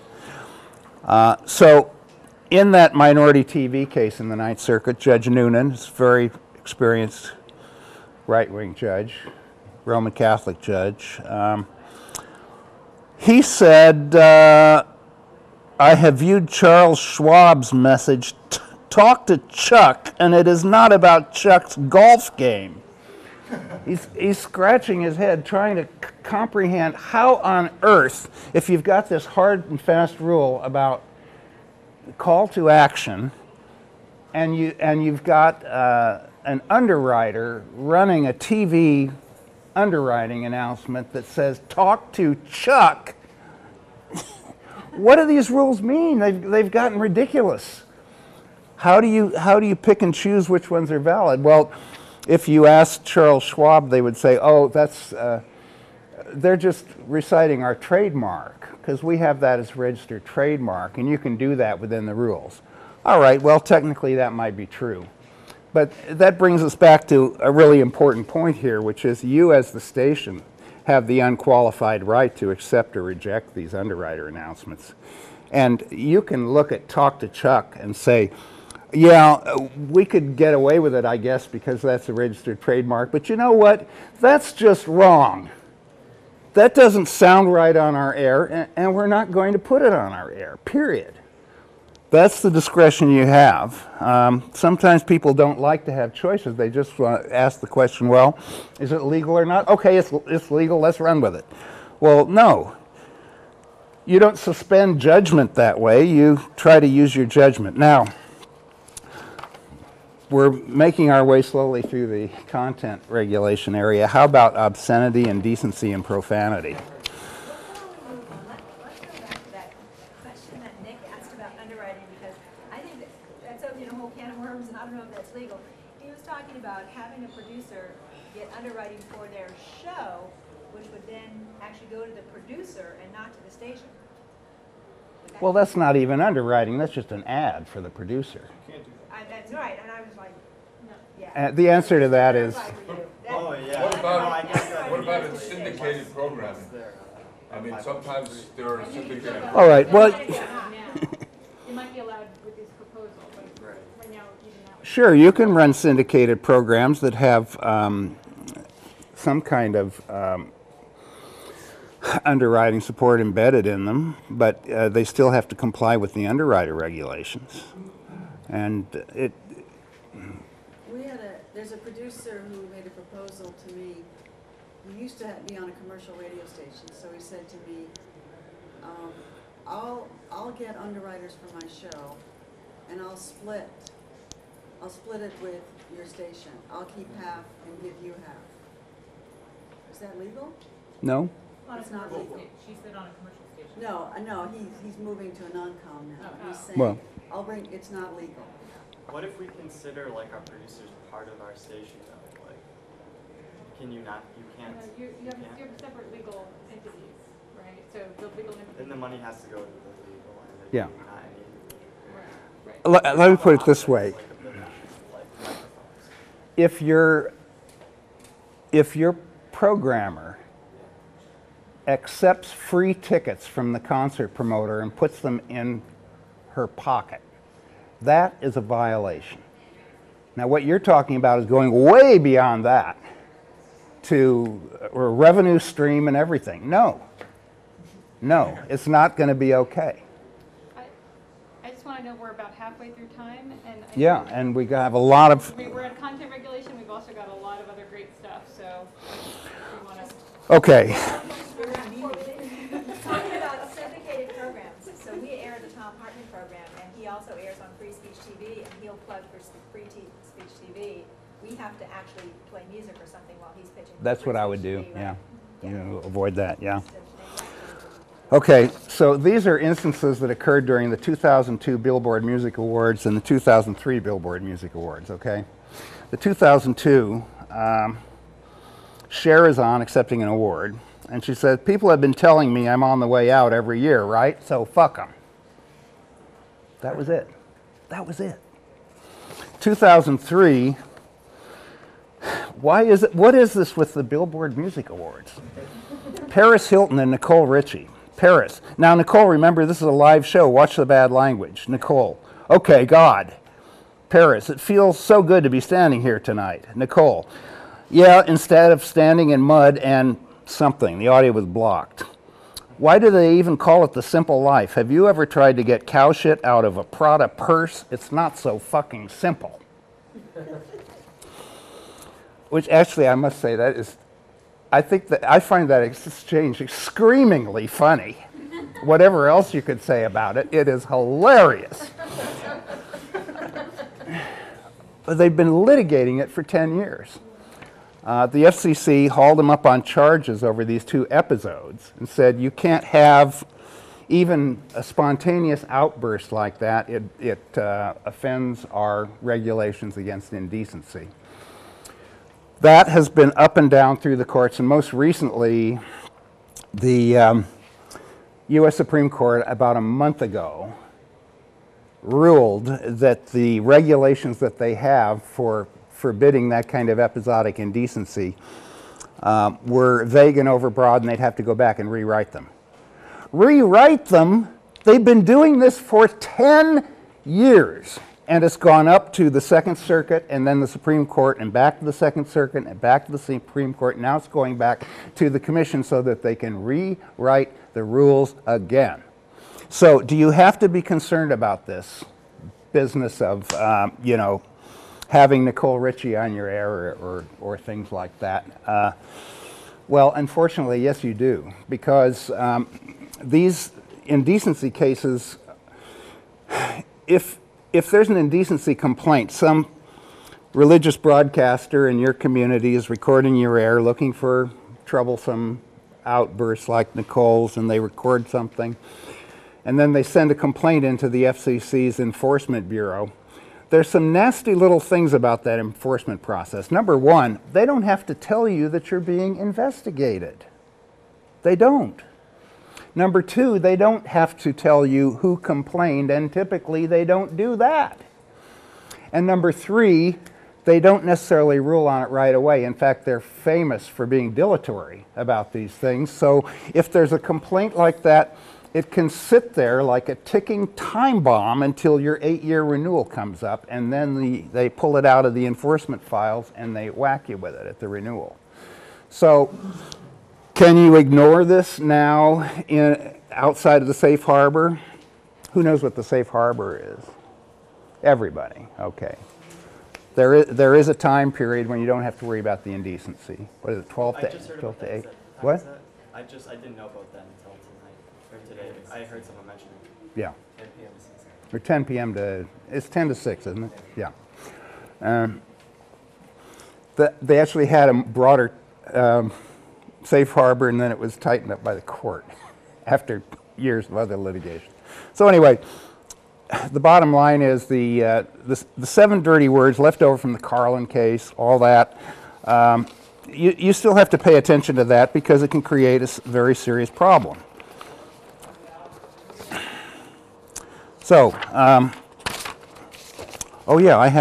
G: So in that minority TV case in the Ninth Circuit, Judge Noonan, is a very experienced right-wing judge, Roman Catholic judge, he said I have viewed Charles Schwab's message, talk to Chuck, and it is not about Chuck's golf game. He's scratching his head trying to comprehend how on earth, if you've got this hard and fast rule about call to action, and you've got an underwriter running a TV underwriting announcement that says talk to Chuck. What do these rules mean? They've gotten ridiculous. How do you pick and choose which ones are valid? Well, if you ask Charles Schwab, they would say, oh, they're just reciting our trademark, because we have that as registered trademark, and you can do that within the rules. All right, well, technically that might be true. But that brings us back to a really important point here, which is you as the station have the unqualified right to accept or reject these underwriter announcements. And you can look at Talk to Chuck and say, yeah, we could get away with it, I guess, because that's a registered trademark. But you know what? That's just wrong. That doesn't sound right on our air, and we're not going to put it on our air, period. That's the discretion you have. Sometimes people don't like to have choices. They just want to ask the question, well, is it legal or not? Okay, it's legal, let's run with it. Well, no. You don't suspend judgment that way. You try to use your judgment. Now, we're making our way slowly through the content regulation area. How about obscenity, indecency, and profanity?
F: About having a producer get underwriting for their show, which would then actually go to the producer and not to the station.
G: Well, that's not even underwriting. That's just an ad for the producer.
F: That's right, and I was like, no, yeah.
G: And the answer to that is...
I: Oh, yeah.
J: What about a syndicated programming? I mean, sometimes there are syndicated...
G: All right, well...
B: It might be allowed with this proposal, but right now, even that.
G: Sure, you can run syndicated programs that have some kind of underwriting support embedded in them, but they still have to comply with the underwriter regulations. And
M: there's a producer who made a proposal to me. He used to be on a commercial radio station, so he said to me, I'll get underwriters for my show, and I'll split it with your station. I'll keep half and give you half. Is that legal?
G: no?
M: It's not legal.
O: She said on a commercial station.
M: No, he's moving to a non-com now. He's saying,
G: Well.
M: it's not legal.
I: What if we consider like our producers part of our station though? Like, can you not? You can't.
B: You have separate legal entities, right? So the legal entities.
I: Then the money has to go to the legal and
G: Yeah.
I: not any.
G: Let me put it this way. If your programmer accepts free tickets from the concert promoter and puts them in her pocket, that is a violation. Now, what you're talking about is going way beyond that to a revenue stream and everything. No, it's not going to be okay.
B: I just want to know we're about halfway through time, and
G: Yeah, and we have a lot of...
B: we're at content regulation. We've also got a lot of other great stuff, so we want to...
G: Okay.
F: Talking about syndicated programs, so we air the Tom Hartman program, and he also airs on Free Speech TV, and he'll plug for Free Speech TV. We have to actually play music or something while he's pitching.
G: That's what I would do,
F: TV, right?
G: yeah. You know, avoid that, yeah. Okay, so these are instances that occurred during the 2002 Billboard Music Awards and the 2003 Billboard Music Awards, okay? The 2002, Cher is on accepting an award, and she said, people have been telling me I'm on the way out every year, right? So fuck them. That was it. That was it. 2003, what is this with the Billboard Music Awards? Paris Hilton and Nicole Richie. Paris. Now, Nicole, remember, this is a live show. Watch the bad language. Nicole. Okay, God. Paris. It feels so good to be standing here tonight. Nicole. Yeah, instead of standing in mud and something. The audio was blocked. Why do they even call it the simple life? Have you ever tried to get cow shit out of a Prada purse? It's not so fucking simple. Which actually, I must say, that is, I find that exchange screamingly funny. Whatever else you could say about it, it is hilarious. But they've been litigating it for 10 years. The FCC hauled them up on charges over these 2 episodes and said you can't have even a spontaneous outburst like that. It offends our regulations against indecency. That has been up and down through the courts, and most recently, the U.S. Supreme Court about a month ago ruled that the regulations that they have for forbidding that kind of episodic indecency were vague and overbroad, and they'd have to go back and rewrite them. Rewrite them? They've been doing this for 10 years, and it's gone up to the Second Circuit and then the Supreme Court and back to the Second Circuit and back to the Supreme Court. Now it's going back to the Commission so that they can rewrite the rules again. So do you have to be concerned about this business of, you know, having Nicole Richie on your air or things like that? Well, unfortunately, yes, you do, because these indecency cases, if there's an indecency complaint, some religious broadcaster in your community is recording your air looking for troublesome outbursts like Nicole's, and they record something, and then they send a complaint into the FCC's Enforcement Bureau. There's some nasty little things about that enforcement process. Number one, they don't have to tell you that you're being investigated. They don't. Number two, they don't have to tell you who complained, and typically they don't do that. And number three, they don't necessarily rule on it right away. In fact, they're famous for being dilatory about these things. So if there's a complaint like that, it can sit there like a ticking time bomb until your 8-year renewal comes up, and then they pull it out of the enforcement files and they whack you with it at the renewal. So can you ignore this now outside of the safe harbor? Who knows what the safe harbor is? Everybody, okay. There is a time period when you don't have to worry about the indecency. What is it, 12 to 8? What?
I: I didn't know about that until tonight, or today. I heard someone mention it.
G: Yeah.
I: 10 p.m. to 6.
G: Or 10 p.m. to, it's 10 to 6, isn't it? Yeah. They actually had a broader safe harbor, and then it was tightened up by the court after years of other litigation. So anyway, the bottom line is the 7 dirty words left over from the Carlin case, all that. You still have to pay attention to that because it can create a very serious problem. So, oh yeah, I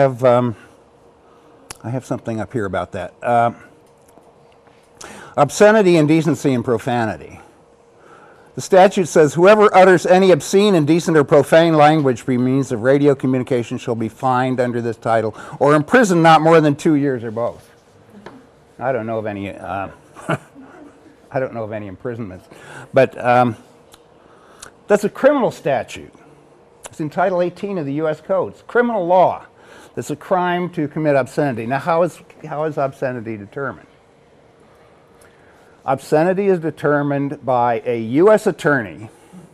G: have something up here about that. Obscenity, indecency, and profanity. The statute says whoever utters any obscene, indecent, or profane language by means of radio communication shall be fined under this title or imprisoned not more than 2 years or both. I don't know of any. I don't know of any imprisonments, but that's a criminal statute. It's in Title 18 of the U.S. Code. It's criminal law. It's a crime to commit obscenity. Now, how is obscenity determined? Obscenity is determined by a U.S. attorney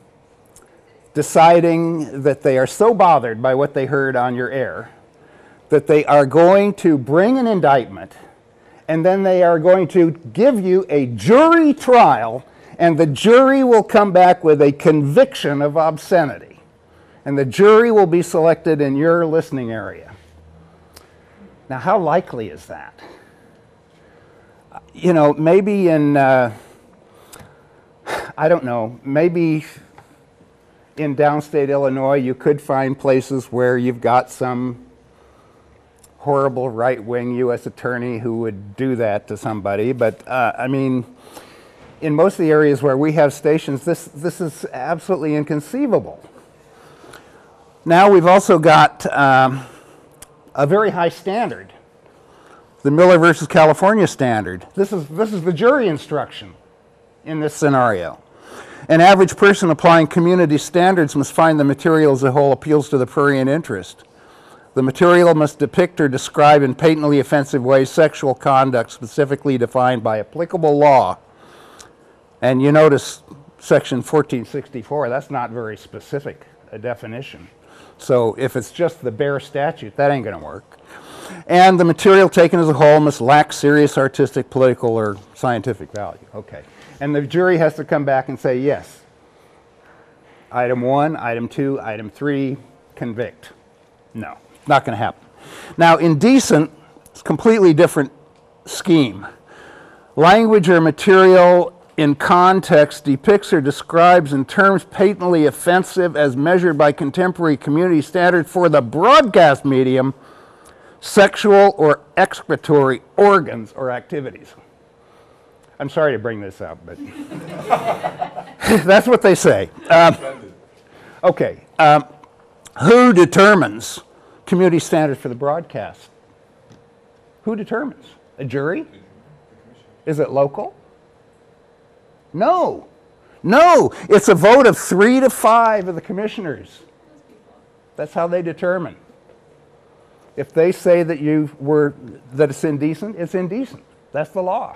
G: deciding that they are so bothered by what they heard on your air that they are going to bring an indictment, and then they are going to give you a jury trial, and the jury will come back with a conviction of obscenity. And the jury will be selected in your listening area. Now, how likely is that? You know, maybe in, I don't know, maybe in downstate Illinois you could find places where you've got some horrible right-wing U.S. attorney who would do that to somebody. But, I mean, in most of the areas where we have stations, this is absolutely inconceivable. Now we've also got a very high standard. The Miller versus California standard. This is the jury instruction in this scenario. An average person applying community standards must find the material as a whole appeals to the prurient interest. The material must depict or describe in patently offensive ways sexual conduct specifically defined by applicable law. And you notice section 1464, that's not very specific a definition. So if it's just the bare statute, that ain't going to work. And the material taken as a whole must lack serious artistic, political, or scientific value. Okay. And the jury has to come back and say, yes, item 1, item 2, item 3, convict. No, not going to happen. Now, indecent, it's a completely different scheme. Language or material in context depicts or describes in terms patently offensive as measured by contemporary community standards for the broadcast medium, sexual or excretory organs or activities. I'm sorry to bring this up, but that's what they say. Okay. Who determines community standards for the broadcast? Who determines? A jury? Is it local? No. No. It's a vote of 3 to 5 of the commissioners. That's how they determine. If they say that that it's indecent, it's indecent. That's the law.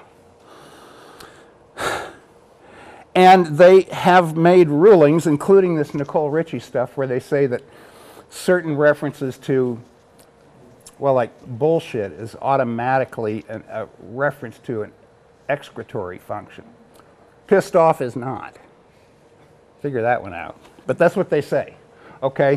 G: And they have made rulings, including this Nicole Richie stuff, where they say that certain references to, well, like bullshit is automatically a reference to an excretory function. Pissed off is not. Figure that one out. But that's what they say. Okay.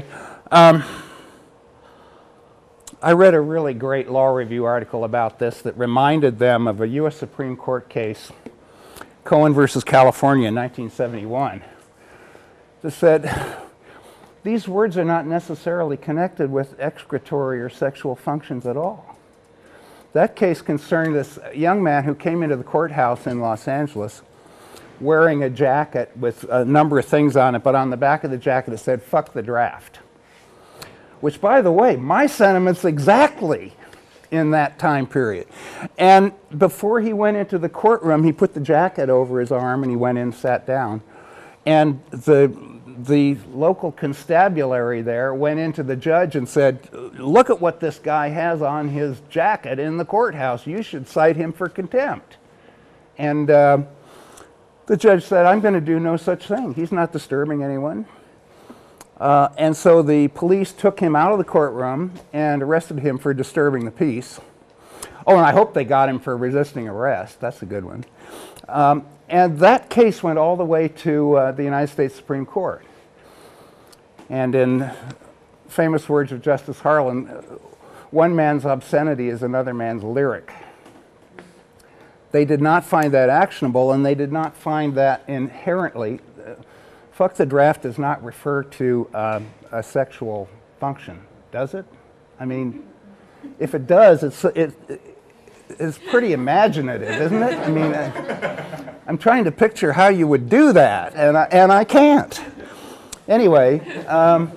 G: I read a really great law review article about this that reminded them of a U.S. Supreme Court case, Cohen versus California in 1971, that said, these words are not necessarily connected with excretory or sexual functions at all. That case concerned this young man who came into the courthouse in Los Angeles wearing a jacket with a number of things on it, but on the back of the jacket it said, "Fuck the draft." Which, by the way, my sentiments exactly in that time period. And before he went into the courtroom, he put the jacket over his arm and he went in and sat down. And the local constabulary there went into the judge and said, "Look at what this guy has on his jacket in the courthouse. You should cite him for contempt." And the judge said, "I'm going to do no such thing. He's not disturbing anyone." And so the police took him out of the courtroom and arrested him for disturbing the peace. Oh, and I hope they got him for resisting arrest. That's a good one. And that case went all the way to the United States Supreme Court. And in famous words of Justice Harlan, one man's obscenity is another man's lyric. They did not find that actionable, and they did not find that inherently. Fuck the draft does not refer to a sexual function, does it? I mean, if it does, it's pretty imaginative, isn't it? I mean, I'm trying to picture how you would do that, and I can't. Anyway.
J: Can I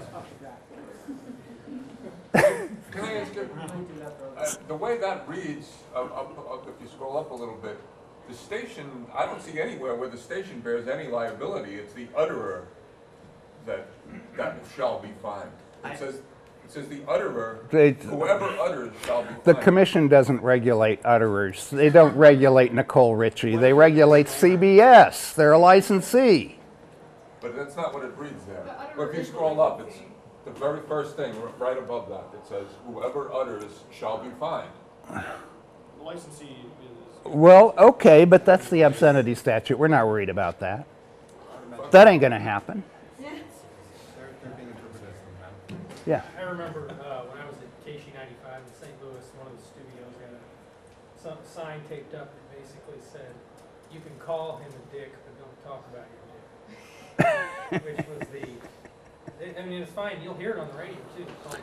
J: ask you, the way that reads, if you scroll up a little bit, the station, I don't see anywhere where the station bears any liability. It's the utterer that shall be fined. It says the utterer, whoever utters shall be fined.
G: The commission doesn't regulate utterers. They don't regulate Nicole Richie. They regulate CBS. They're a licensee.
J: But that's not what it reads there. But if you scroll up, it's the very first thing right above that. It says, whoever utters shall be fined.
H: The licensee is...
G: Well, okay, but that's the obscenity statute. We're not worried about that. That ain't going to happen.
C: They're being interpreted as
G: Yeah.
N: I remember when I was at KC95 in St. Louis, one of the studios had a sign taped up that basically said, "You can call him a dick, but don't talk about your dick." Which was I mean, it's fine. You'll hear it on the radio, too.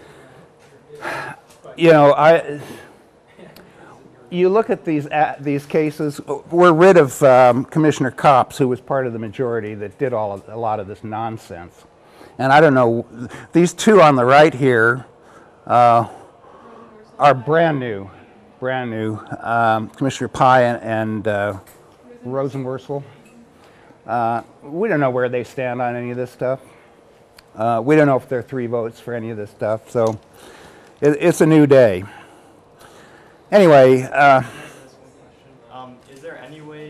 N: But,
G: you know, you look at these cases. We're rid of Commissioner Copps, who was part of the majority that did a lot of this nonsense. And I don't know, these two on the right here are brand new. Commissioner Pye and Rosenworcel. We don't know where they stand on any of this stuff. We don't know if there are 3 votes for any of this stuff. So it's a new day. Anyway.
I: Is there any way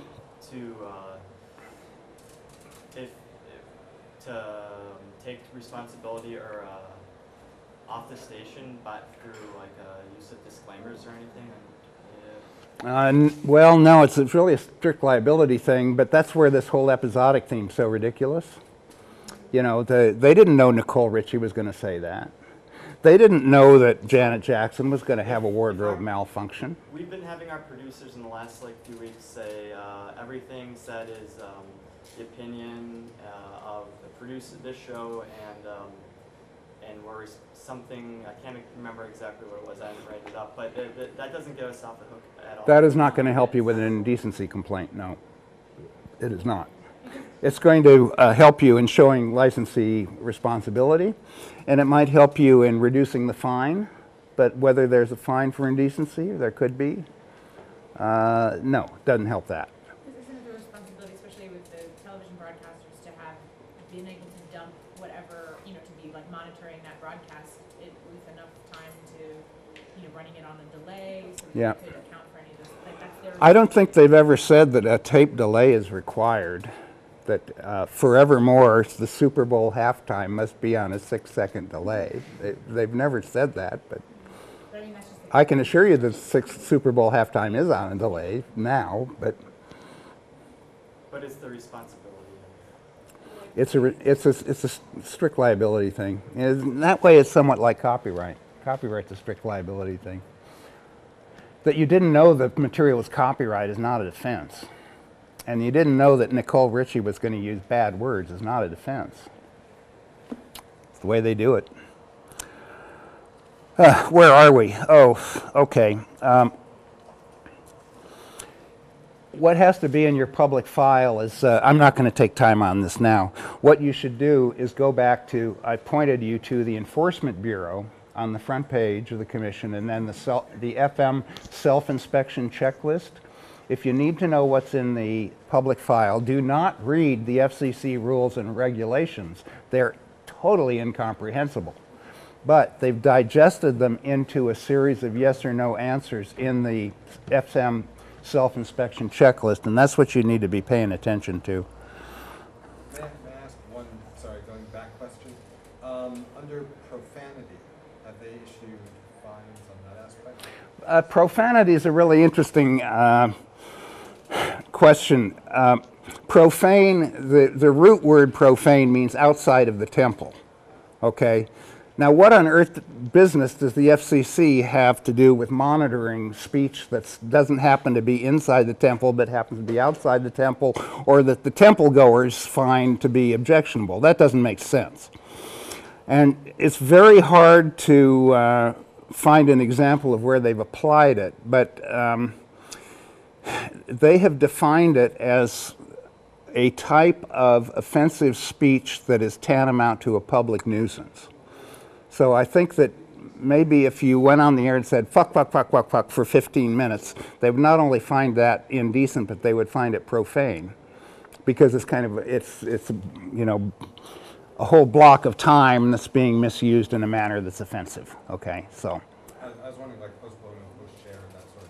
I: to take responsibility or off the station, but through like use of disclaimers or anything?
G: Well, no, it's really a strict liability thing, but that's where this whole episodic theme's so ridiculous. You know, they didn't know Nicole Richie was going to say that. They didn't know that Janet Jackson was going to have a wardrobe malfunction.
I: We've been having our producers in the last few weeks say everything said is the opinion of the producer of this show, and we're something, I can't remember exactly what it was, I didn't write it up, but that doesn't get us off the hook at all.
G: That is not going to help you with an indecency complaint, no. It is not. It's going to help you in showing licensee responsibility, and it might help you in reducing the fine, but whether there's a fine for indecency, there could be, no, it doesn't help that.
O: Isn't it the responsibility, especially with the television broadcasters, to have been able to dump whatever, you know, to be like monitoring that broadcast with enough time to, you know, running it on a delay so that
G: Yeah.
O: they could account for any of this? Like, that's their
G: I don't think they've ever said that a tape delay is required, that forevermore the Super Bowl halftime must be on a 6-second delay. They've never said that, but
O: I mean, that's just
G: I can assure you that Super Bowl halftime is on a delay now, but
I: it's the responsibility.
G: it's a strict liability thing. In that way, it's somewhat like copyright. Copyright's a strict liability thing. That you didn't know that material was copyright is not a defense. And you didn't know that Nicole Richie was going to use bad words is not a defense. It's the way they do it. Where are we? Oh, okay. What has to be in your public file is, I'm not going to take time on this now. What you should do is go back to, I pointed you to the Enforcement Bureau on the front page of the Commission, and then the FM self-inspection checklist. If you need to know what's in the public file, do not read the FCC rules and regulations. They're totally incomprehensible. But they've digested them into a series of yes or no answers in the FM self-inspection checklist, and that's what you need to be paying attention to.
C: May I ask one, going back question? Under profanity, have they issued fines on that aspect?
G: Profanity is a really interesting question. Profane, the root word profane means outside of the temple, okay? Now, what on earth business does the FCC have to do with monitoring speech that doesn't happen to be inside the temple but happens to be outside the temple, or that the temple goers find to be objectionable? That doesn't make sense. And it's very hard to find an example of where they've applied it, but they have defined it as a type of offensive speech that is tantamount to a public nuisance. So I think that maybe if you went on the air and said fuck, fuck, fuck, fuck, fuck for 15 minutes, they would not only find that indecent, but they would find it profane, because it's kind of, it's you know, a whole block of time that's being misused in a manner that's offensive. Okay, so.
C: I was wondering, like post-voting, post-share, that sort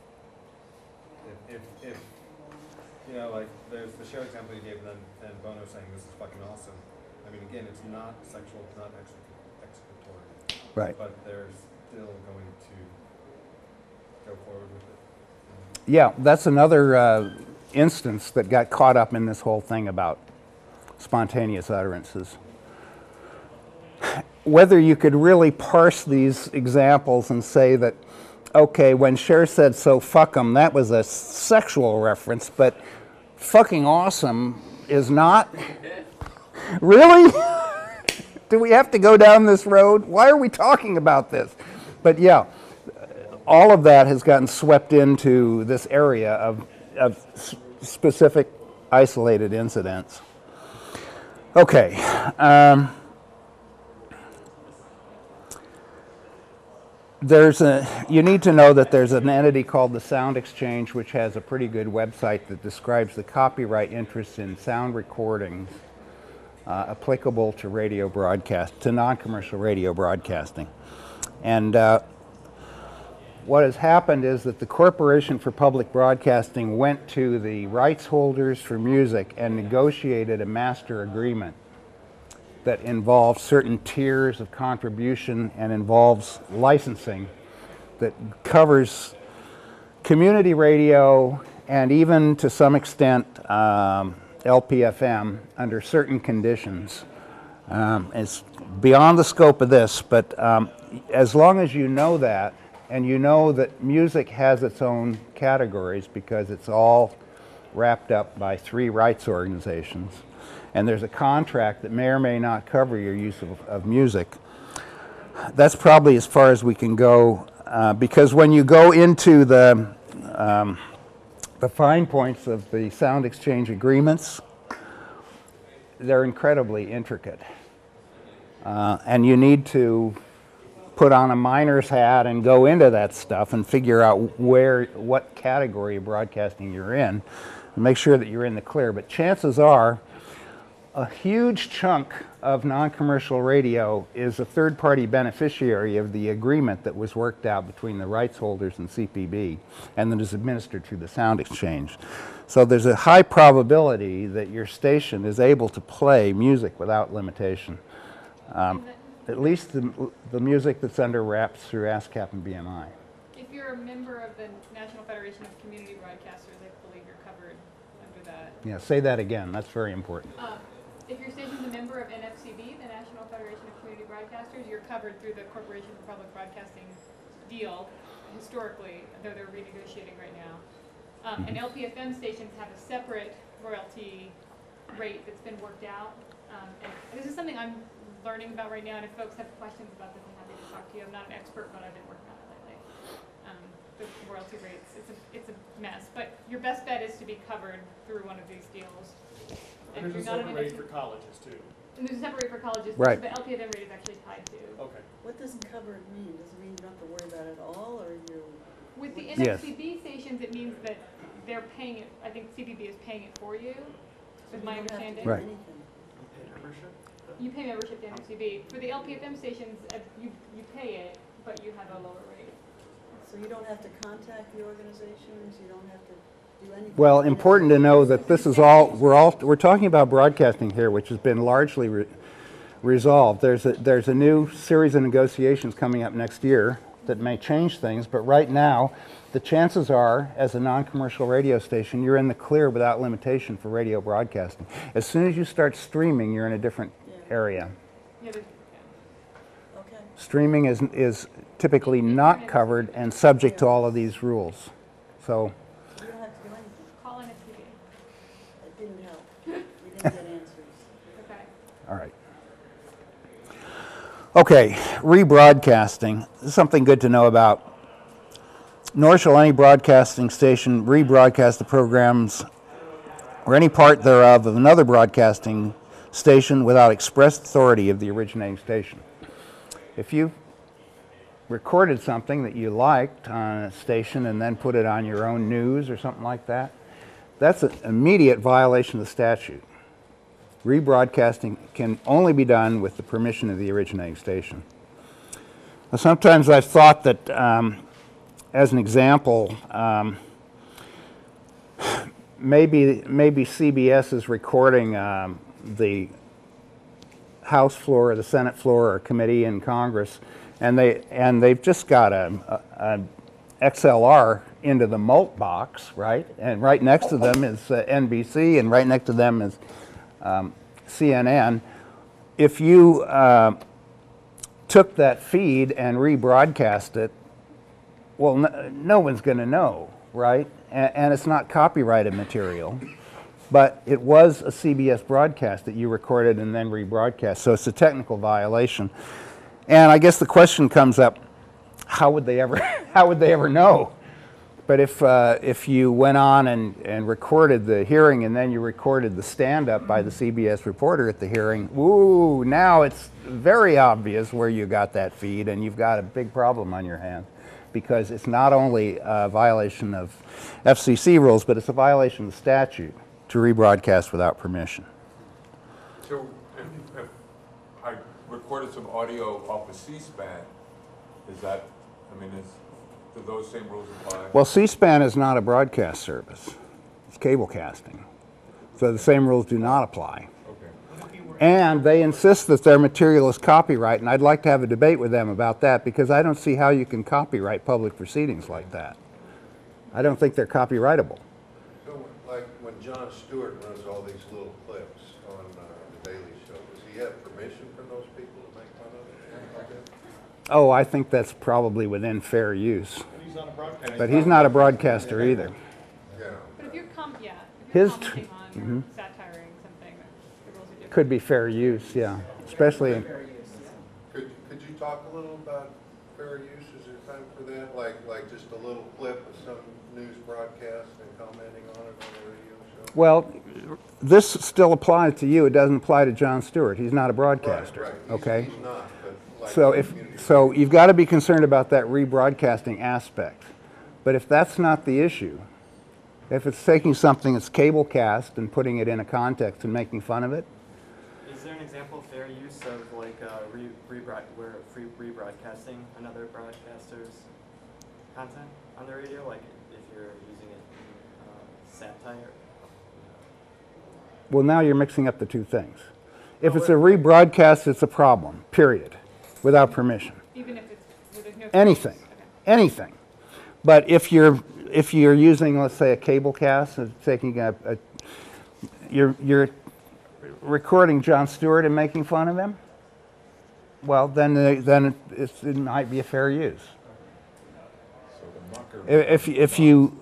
C: of, if you know, like there's the share example you gave, and Bono saying this is fucking awesome. I mean, again, it's not sexual, it's not executory.
G: Right.
C: But they're still going to go forward with it.
G: Yeah, that's another instance that got caught up in this whole thing about spontaneous utterances. Whether you could really parse these examples and say that, okay, when Cher said so fuck 'em, that was a sexual reference, but fucking awesome is not? Really? Do we have to go down this road? Why are we talking about this? But yeah, all of that has gotten swept into this area of specific isolated incidents. Okay. you need to know that there's an entity called the Sound Exchange, which has a pretty good website that describes the copyright interests in sound recordings applicable to radio broadcast, to non-commercial radio broadcasting. And what has happened is that the Corporation for Public Broadcasting went to the rights holders for music and negotiated a master agreement that involves certain tiers of contribution and involves licensing that covers community radio and even to some extent LPFM under certain conditions. It's beyond the scope of this, but as long as you know that, and you know that music has its own categories because it's all wrapped up by 3 rights organizations, and there's a contract that may or may not cover your use of music. That's probably as far as we can go, because when you go into the fine points of the Sound Exchange agreements, they're incredibly intricate. And you need to put on a miner's hat and go into that stuff and figure out what category of broadcasting you're in, and make sure that you're in the clear. But chances are, a huge chunk of non-commercial radio is a third-party beneficiary of the agreement that was worked out between the rights holders and CPB, and that is administered through the Sound Exchange. So there's a high probability that your station is able to play music without limitation. At least the music that's under wraps through ASCAP and BMI.
B: If you're a member of the National Federation of Community Broadcasters, I believe you're covered under that.
G: Yeah, say that again. That's very important.
B: If your station's a member of NFCB, the National Federation of Community Broadcasters, you're covered through the Corporation for Public Broadcasting deal historically, though they're renegotiating right now. And LPFM stations have a separate royalty rate that's been worked out. And this is something I'm learning about right now, and if folks have questions about this, I'm happy to talk to you. I'm not an expert, but I've been working on it lately. The royalty rates, it's a mess. But your best bet is to be covered through one of these deals.
H: And there's a separate rate for colleges too.
B: And there's a separate rate for colleges.
G: Right.
B: The LPFM rate is actually tied to.
H: Okay.
M: What does covered mean? Does it mean you don't have to worry about it at all, or you?
B: With the
G: Yes.
B: NFCB stations, it means that they're paying it. I think CPB is paying it for you, is my understanding.
G: Right.
B: You pay membership to NFCB. For the LPFM stations, you pay it, but you have a lower rate.
M: So you don't have to contact the organizations, you don't have to do anything?
G: Well, important to know that this is we're talking about broadcasting here, which has been largely resolved. There's a new series of negotiations coming up next year that may change things, but right now, the chances are, as a non-commercial radio station, you're in the clear without limitation for radio broadcasting. As soon as you start streaming, you're in a different area.
B: Yeah, okay.
G: Streaming is typically not covered and subject to all of these rules. So.
M: You don't have to do anything.
B: Call NFCB.
M: It didn't help. We didn't get answers.
B: Okay.
G: All right. Okay, rebroadcasting. This is something good to know about. Nor shall any broadcasting station rebroadcast the programs or any part thereof of another broadcasting station without express authority of the originating station. If you recorded something that you liked on a station and then put it on your own news or something like that, that's an immediate violation of the statute. Rebroadcasting can only be done with the permission of the originating station. Now, sometimes I've thought that, as an example, maybe CBS is recording the House floor or the Senate floor or committee in Congress, and they've just got a XLR into the mult box, right? And right next to them is NBC, and right next to them is CNN. If you took that feed and rebroadcast it, well, no one's going to know, right? And it's not copyrighted material, but it was a CBS broadcast that you recorded and then rebroadcast, so it's a technical violation. And I guess the question comes up: how would they ever know? But if you went on and recorded the hearing and then you recorded the stand-up by the CBS reporter at the hearing, ooh, now it's very obvious where you got that feed, and you've got a big problem on your hands, because it's not only a violation of FCC rules, but it's a violation of the statute to rebroadcast without permission.
J: So if I recorded some audio off of C-SPAN, is that, I mean, do those same rules apply?
G: Well, C-SPAN is not a broadcast service. It's cable casting. So the same rules do not apply.
J: Okay.
G: And they insist that their material is copyright, and I'd like to have a debate with them about that, because I don't see how you can copyright public proceedings like that. I don't think they're copyrightable.
Q: So, like when Jon Stewart runs all these little clips on The Daily Show, does he have permission from those people to make fun of it? Like that?
G: Oh, I think that's probably within fair use.
H: He's not a broadcaster.
G: But he's not a broadcaster either.
Q: Yeah.
B: But if you're commenting
G: His
B: on or satiring something, the rules are different.
G: could be fair use, yeah. Especially in,
Q: Could you talk a little about fair use? Is there time for that? Like just a little clip of some news broadcast and commenting on it on the radio show?
G: well, this still applies to you. It doesn't apply to Jon Stewart. He's not a broadcaster.
Q: Right.
G: Okay?
Q: He's not, but like
G: So you've got to be concerned about that rebroadcasting aspect. But if that's not the issue, if it's taking something that's cable cast and putting it in a context and making fun of it,
I: Is there an example of fair use of like rebroadcasting another broadcaster's content on the radio, like if you're using it in satire?
G: well, now you're mixing up the two things. If it's a rebroadcast, it's a problem, period, without permission.
B: Even if it's, well, there's no.
G: Anything, anything. But if you're using, let's say, a cable cast, taking you're recording Jon Stewart and making fun of him, well, then it might be a fair use. If you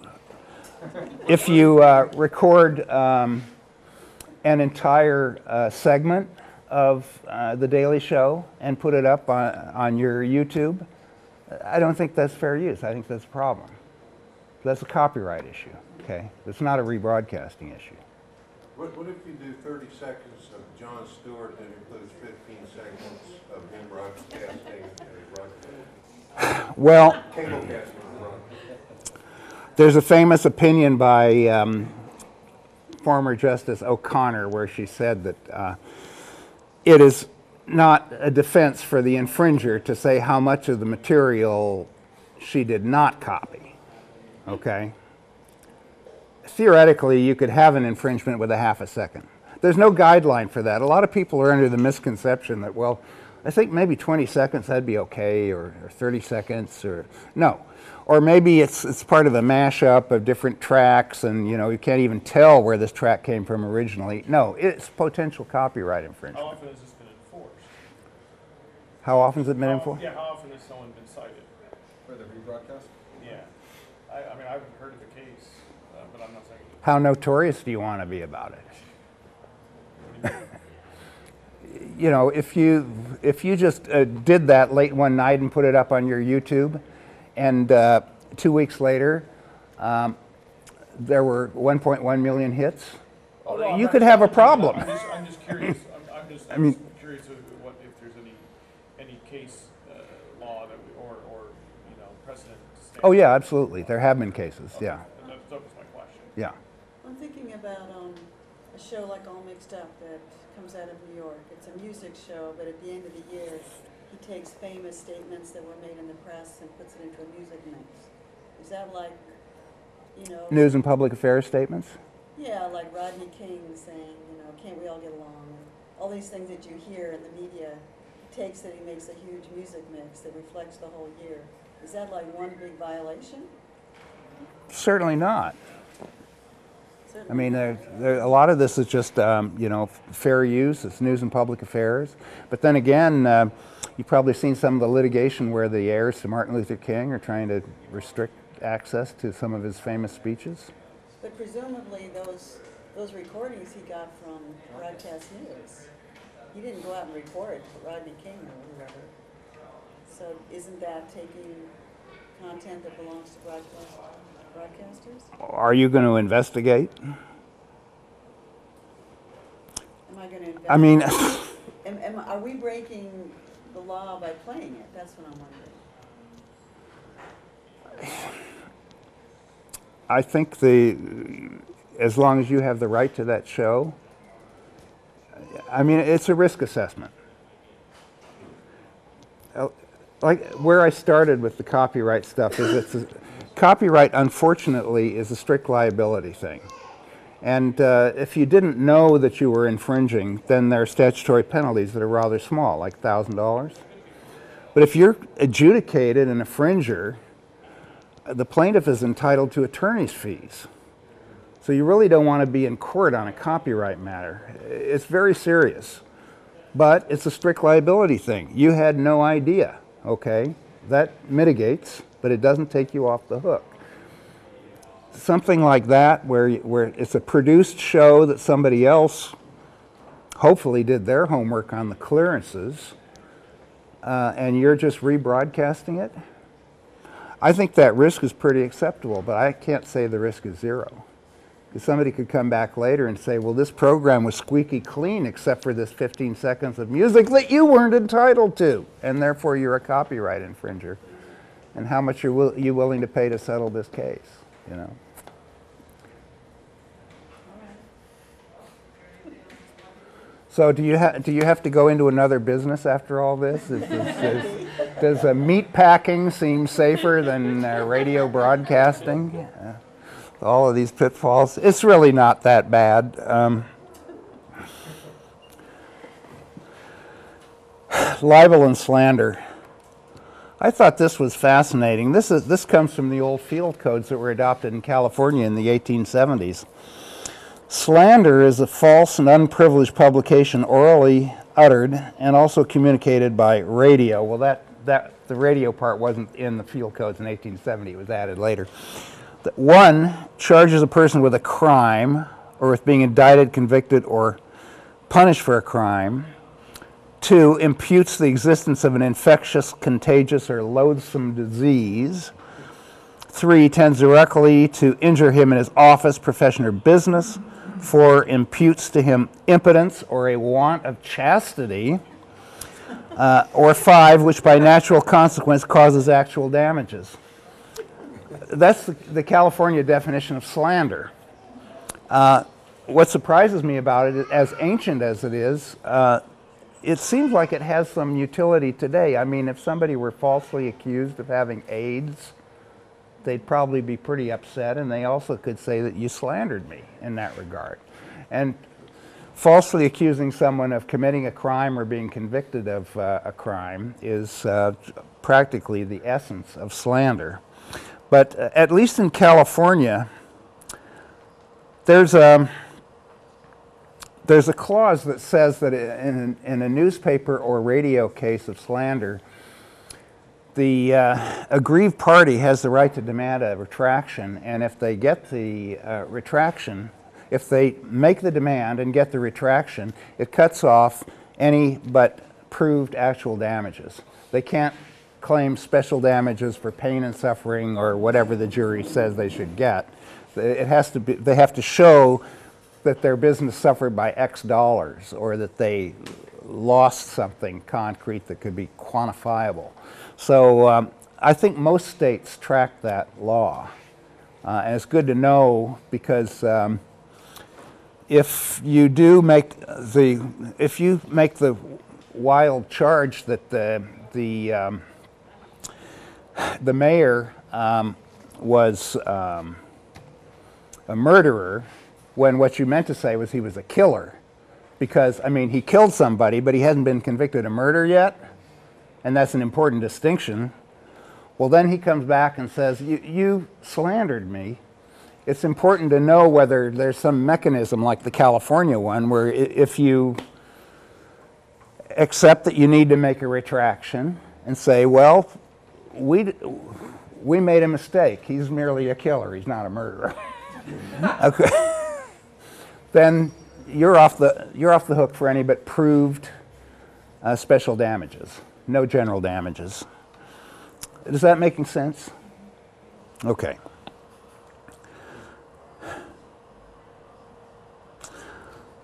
G: record an entire segment of The Daily Show and put it up on your YouTube, I don't think that's fair use. I think that's a problem. That's a copyright issue, okay? It's not a rebroadcasting issue.
Q: What if you do 30 seconds of Jon Stewart and includes 15 seconds of him broadcasting and broadcasting?
G: Well,
Q: Cable casting broadcasting.
G: there's a famous opinion by former Justice O'Connor where she said that it is not a defense for the infringer to say how much of the material she did not copy, okay? Theoretically, you could have an infringement with a half a second. There's no guideline for that. A lot of people are under the misconception that, well, I think maybe 20 seconds that'd be okay, or 30 seconds, or no. Or maybe it's part of a mashup of different tracks, and you can't even tell where this track came from originally. No, it's potential copyright infringement.
H: How often has this been enforced?
G: How often has it been enforced?
H: Yeah, how often has someone been cited?
C: For the rebroadcast?
H: Yeah. I mean, I haven't heard of the case, but I'm not saying.
G: How notorious do you want to be about it? If you just did that late one night and put it up on your YouTube, and 2 weeks later there were 1.1 million hits, you could have a problem.
H: I'm just curious. I'm just curious if there's any case law that or precedent.
G: Oh yeah, absolutely. There have been cases.
H: Okay.
G: Yeah.
H: And that was my question.
G: Yeah.
M: I'm thinking about a show like All Mixed Up that comes out of New York. It's a music show, but at the end of the year, he takes famous statements that were made in the press and puts it into a music mix. Is that like,
G: News and public affairs statements?
M: Yeah, like Rodney King saying, can't we all get along? All these things that you hear in the media, he takes it, he makes a huge music mix that reflects the whole year. Is that like one big violation?
G: Certainly not. I mean, a lot of this is just, fair use. It's news and public affairs. But then again, you've probably seen some of the litigation where the heirs to Martin Luther King are trying to restrict access to some of his famous speeches.
M: But presumably those recordings he got from broadcast news. He didn't go out and record Rodney King or whoever. So isn't that taking content that belongs to broadcasters?
G: Are you going to investigate?
M: Am I going to investigate?
G: I mean,
M: are we breaking the law by playing it? That's what I'm wondering.
G: I think as long as you have the right to that show, I mean, it's a risk assessment. Like where I started with the copyright stuff is copyright, unfortunately, is a strict liability thing. And if you didn't know that you were infringing, then there are statutory penalties that are rather small, like $1,000. But if you're adjudicated an infringer, the plaintiff is entitled to attorney's fees. So you really don't want to be in court on a copyright matter. It's very serious. But it's a strict liability thing. You had no idea, okay? That mitigates, but it doesn't take you off the hook. Something like that, where it's a produced show that somebody else hopefully did their homework on the clearances, and you're just rebroadcasting it, I think that risk is pretty acceptable, but I can't say the risk is zero. Because somebody could come back later and say, well, this program was squeaky clean except for this 15 seconds of music that you weren't entitled to, and therefore you're a copyright infringer. And how much are you willing to pay to settle this case, you know? So do you have to go into another business after all this? Does meat packing seem safer than radio broadcasting? All of these pitfalls. It's really not that bad. Libel and slander. I thought this was fascinating. This comes from the old field codes that were adopted in California in the 1870s. Slander is a false and unprivileged publication orally uttered and also communicated by radio. Well, the radio part wasn't in the field codes in 1870. It was added later. One, charges a person with a crime or with being indicted, convicted, or punished for a crime. Two, imputes the existence of an infectious, contagious, or loathsome disease. Three, tends directly to injure him in his office, profession, or business. Four, imputes to him impotence or a want of chastity. Or five, which by natural consequence causes actual damages. That's the California definition of slander. What surprises me about it, as ancient as it is, it seems like it has some utility today. I mean, if somebody were falsely accused of having AIDS, they'd probably be pretty upset, and they also could say that you slandered me in that regard. And falsely accusing someone of committing a crime or being convicted of a crime is practically the essence of slander. But at least in California, there's a clause that says that in a newspaper or radio case of slander, the aggrieved party has the right to demand a retraction, and if they get the retraction, if they make the demand and get the retraction, it cuts off any but proved actual damages. They can't claim special damages for pain and suffering or whatever the jury says they should get. It has to be, they have to show that their business suffered by X dollars or that they lost something concrete that could be quantifiable. So I think most states track that law. And it's good to know because if you do make the wild charge that the mayor was a murderer, when what you meant to say was he was a killer. Because, I mean, he killed somebody, but he hasn't been convicted of murder yet, and that's an important distinction. Well, then he comes back and says, you slandered me. It's important to know whether there's some mechanism like the California one where if you accept that you need to make a retraction and say, well, we made a mistake. He's merely a killer. He's not a murderer. Okay. Then you're off the hook for any but proved special damages. No general damages. Is that making sense? Okay.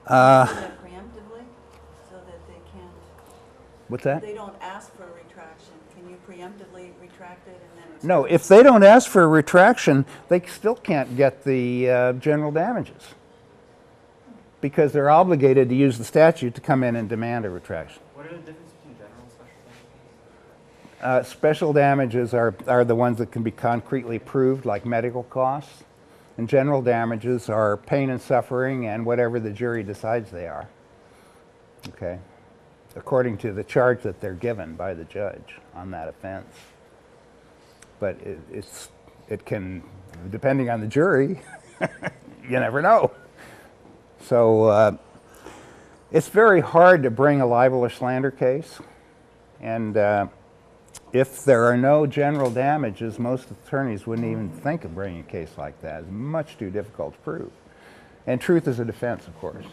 M: that preemptively, so that they can't,
G: What's that?
M: they don't ask for a retraction. Can you preemptively retract it and then it's?
G: No, if they don't ask for a retraction, they still can't get the general damages because they're obligated to use the statute to come in and demand a retraction.
I: What are the differences between general and special damages?
G: Special damages are the ones that can be concretely proved, like medical costs. And general damages are pain and suffering and whatever the jury decides they are. Okay? According to the charge that they're given by the judge on that offense. But it can, depending on the jury, you never know. So it's very hard to bring a libel or slander case. And if there are no general damages, most attorneys wouldn't even think of bringing a case like that. It's much too difficult to prove. And truth is a defense, of course.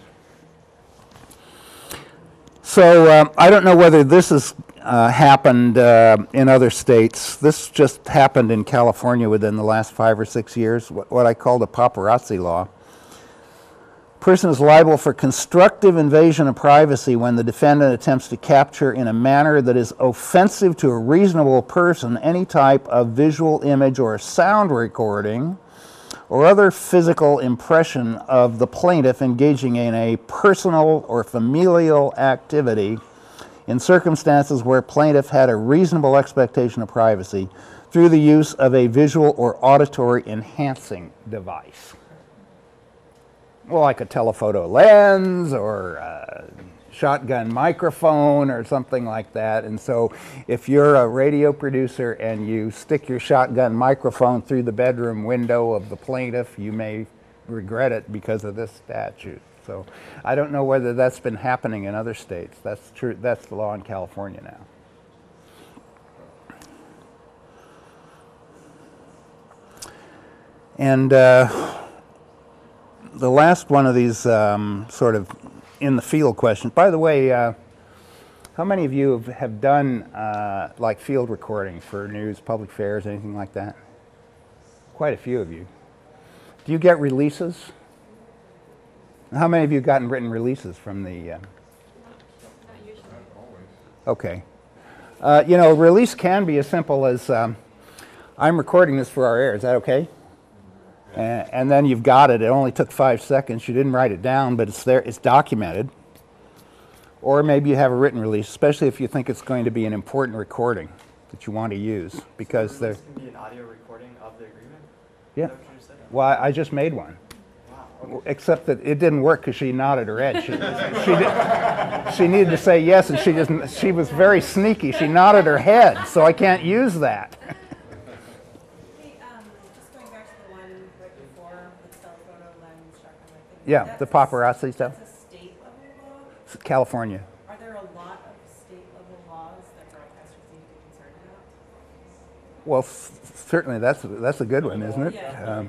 G: So I don't know whether this has happened in other states. This just happened in California within the last 5 or 6 years, what I call the paparazzi law. Person is liable for constructive invasion of privacy when the defendant attempts to capture in a manner that is offensive to a reasonable person any type of visual image or sound recording or other physical impression of the plaintiff engaging in a personal or familial activity in circumstances where plaintiff had a reasonable expectation of privacy through the use of a visual or auditory enhancing device. Well, like a telephoto lens or a shotgun microphone or something like that. And so if you're a radio producer and you stick your shotgun microphone through the bedroom window of the plaintiff, you may regret it because of this statute. So I don't know whether that's been happening in other states. That's true. That's the law in California now. And the last one of these sort of in the field questions. By the way, how many of you have done like field recording for news, public affairs, anything like that? Quite a few of you. Do you get releases? How many of you have gotten written releases from the?
E: Not usually.
G: Okay. You know, a release can be as simple as I'm recording this for our air. Is that okay? And then you've got it. It only took 5 seconds. You didn't write it down, but it's there. It's documented. Or maybe you have a written release, especially if you think it's going to be an important recording that you want to use, because
I: there can be an audio recording of the agreement.
G: Yeah.
I: Is that what you said?
G: Well, I just made one.
I: Wow.
G: Except that it didn't work because she nodded her head. She needed to say yes, and she was very sneaky. She nodded her head, so I can't use that. Yeah, the paparazzi stuff.
O: That's a state level law?
G: California.
O: Are there a lot of state level laws that broadcasters need to be concerned about?
G: Well, certainly that's a good one, isn't it?
O: Yeah.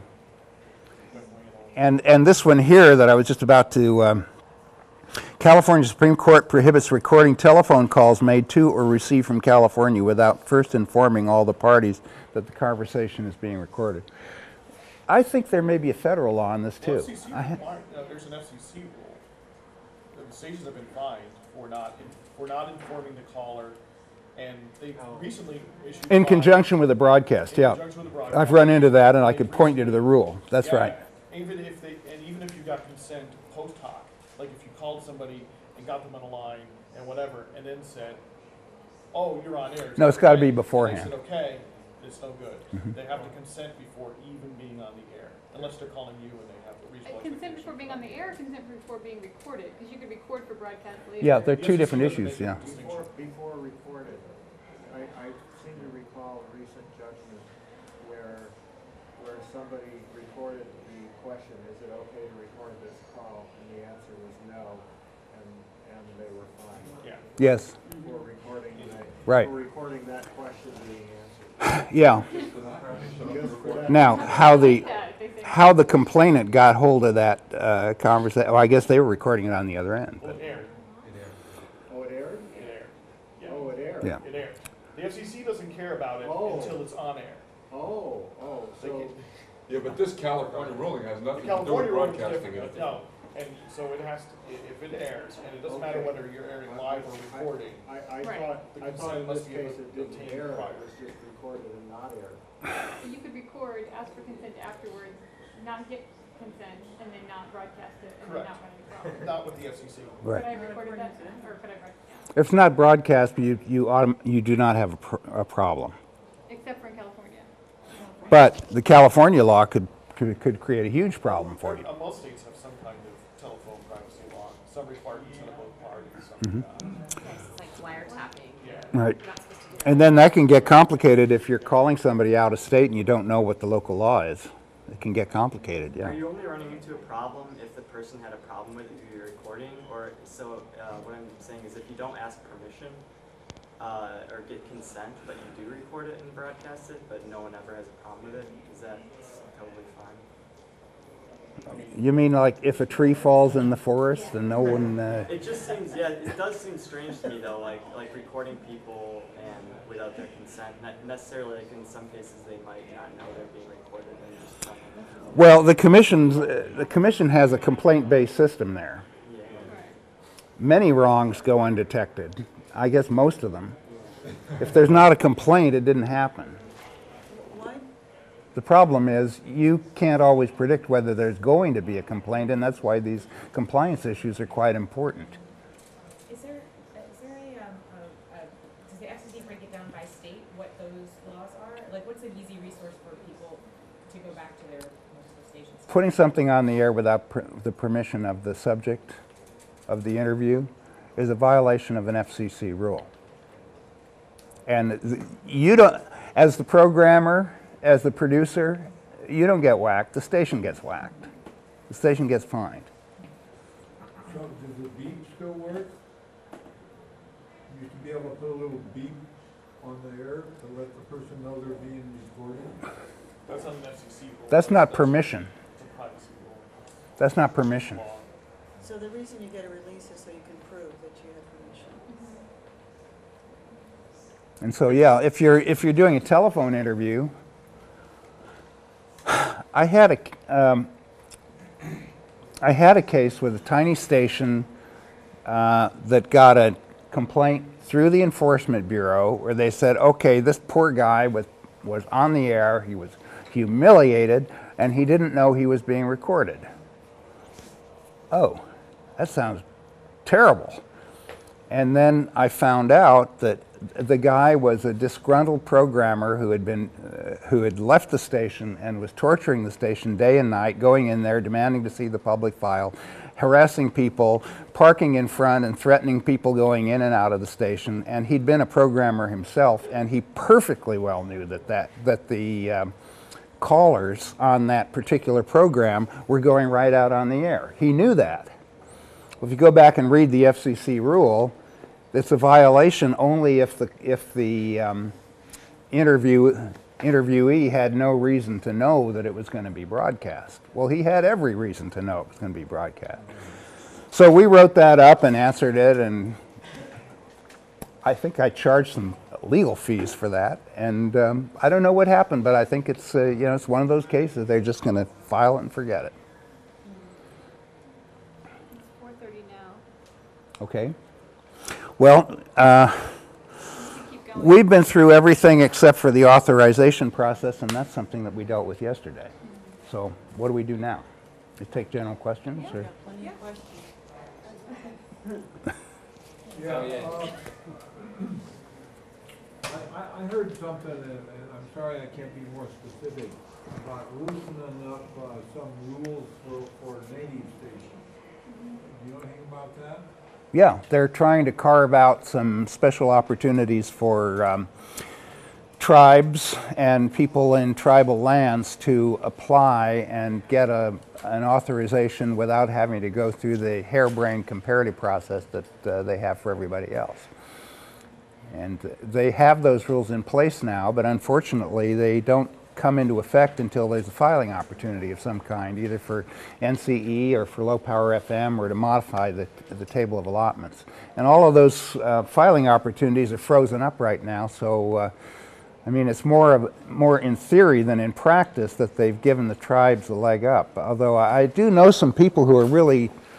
G: And this one here that I was just about to. California Supreme Court prohibits recording telephone calls made to or received from California without first informing all the parties that the conversation is being recorded. I think there may be a federal law on this too.
H: Well, there's an FCC rule. The stations have been fined for not informing the caller, and they recently issued.
G: In conjunction with the broadcast, yeah. I've run into that, and I could point you to the rule. That's right.
H: Even if you got consent post hoc, like if you called somebody and got them on a line and whatever, and then said, "Oh, you're on air."
G: No, it's got to be beforehand.
H: And they said, "Okay." It's no good. They have to consent before even being on the air, unless they're calling you and they have a reasonable
B: Consent before being on the air, or consent before being recorded? Because you could record for broadcast later.
G: Yeah, they're two different issues. Yeah.
H: Before recorded, I seem to recall a recent judgment where somebody recorded the question, "Is it okay to record this call?" and the answer was no, and they were fined. Yeah.
G: Yes.
H: For recording
G: right.
H: For recording that question being answered.
G: Yeah. Now, how the complainant got hold of that conversation? Well, I guess they were recording it on the other end.
H: It aired. Oh, it aired? It aired. Yeah. Oh, it aired.
G: Yeah.
H: It aired. The FCC doesn't care about it until it's on air. So
J: yeah, but this California ruling has nothing to do with
H: California ruling is
J: broadcasting.
H: different. No, And so it has to, if it airs, and it doesn't matter whether you're airing live or recording.
M: Right.
H: I thought in this case it didn't air, it prior.
M: was just recorded and not aired.
B: You could record, ask for consent afterwards, not get consent, and then not broadcast it, and
H: Correct.
B: then not run any problem.
H: Not with the FCC.
G: Right.
B: Could I record that, or could I broadcast?
G: If it's not broadcast, you do not have a problem.
B: Except for in California.
G: But the California law could create a huge problem for you.
H: Most states have some kind of telephone privacy law. Some require consent of both parties. Some
E: It's like wiretapping.
H: Yeah.
G: Right. And then that can get complicated if you're calling somebody out of state and you don't know what the local law is. It can get complicated, yeah.
I: Are you only running into a problem if the person had a problem with it through your recording? Or so what I'm saying is if you don't ask permission or get consent, but you do record it and broadcast it, but no one ever has a problem with it, is that totally fine?
G: You mean like if a tree falls in the forest and no one...
I: It just seems, yeah, it does seem strange to me though, like recording people and without their consent. Not necessarily, like in some cases they might not know they're being recorded and just tell them.
G: Well, the commission has a complaint-based system there.
I: Yeah.
G: Many wrongs go undetected. I guess most of them. If there's not a complaint, it didn't happen.
M: Why?
G: The problem is you can't always predict whether there's going to be a complaint, and that's why these compliance issues are quite important.
O: Is there does the FCC break it down by state, what those laws are? Like, what's an easy resource for people to go back to their multiple stations?
G: Putting something on the air without the permission of the subject of the interview is a violation of an FCC rule. And you don't, as the programmer, as the producer, you don't get whacked, the station gets whacked. The station gets fined.
L: So does the beep still work? You used to be able to put a little beep on the air to let the person know they're being recorded?
H: That's on the FCC rule.
G: That's not permission.
H: It's a privacy rule.
G: That's not permission.
M: So the reason you get a release is so you can prove that you have permission.
G: And so, yeah, if you're doing a telephone interview, I had a case with a tiny station that got a complaint through the Enforcement Bureau where they said, okay, this poor guy was on the air, he was humiliated, and he didn't know he was being recorded. Oh, that sounds terrible. And then I found out that the guy was a disgruntled programmer who had left the station and was torturing the station day and night, going in there, demanding to see the public file, harassing people, parking in front and threatening people going in and out of the station. And he'd been a programmer himself, and he perfectly well knew that the callers on that particular program were going right out on the air. He knew that. If you go back and read the FCC rule, it's a violation only if the interviewee had no reason to know that it was going to be broadcast. Well, he had every reason to know it was going to be broadcast. So we wrote that up and answered it, and I think I charged some legal fees for that. And I don't know what happened, but I think it's it's one of those cases they're just going to file it and forget it.
B: It's 4:30 now.
G: Okay. Well, we've been through everything except for the authorization process, and that's something that we dealt with yesterday. So what do we do now? We take general questions? Or?
M: Plenty of questions.
L: I heard something, and I'm sorry I can't be more specific, about loosening up some rules for native stations. Do you know anything about that?
G: Yeah, they're trying to carve out some special opportunities for tribes and people in tribal lands to apply and get an authorization without having to go through the harebrained comparative process that they have for everybody else. And they have those rules in place now, but unfortunately they don't come into effect until there's a filing opportunity of some kind, either for NCE or for low power FM, or to modify the table of allotments. And all of those filing opportunities are frozen up right now, so I mean, it's more in theory than in practice that they've given the tribes a leg up. Although I do know some people who are really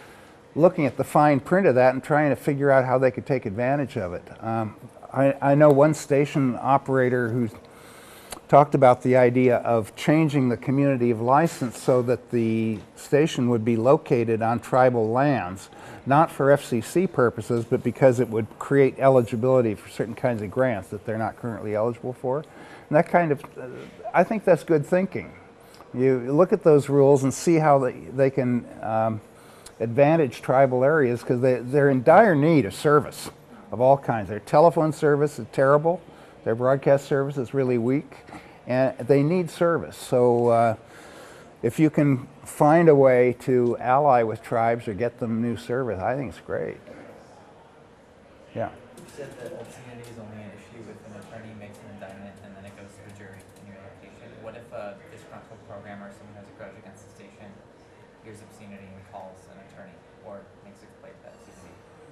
G: looking at the fine print of that and trying to figure out how they could take advantage of it. I know one station operator who's talked about the idea of changing the community of license so that the station would be located on tribal lands, not for FCC purposes, but because it would create eligibility for certain kinds of grants that they're not currently eligible for. And that kind of, I think that's good thinking. You look at those rules and see how they can advantage tribal areas, because they're in dire need of service of all kinds. Their telephone service is terrible. Their broadcast service is really weak, and they need service. So if you can find a way to ally with tribes or get them new service, I think it's great. Yeah.
R: You said that obscenity is only an issue if an attorney makes an indictment and then it goes to the jury in your location. What if a disgruntled programmer or someone has a grudge against the station, hears obscenity and calls an attorney or makes a complaint to the FCC?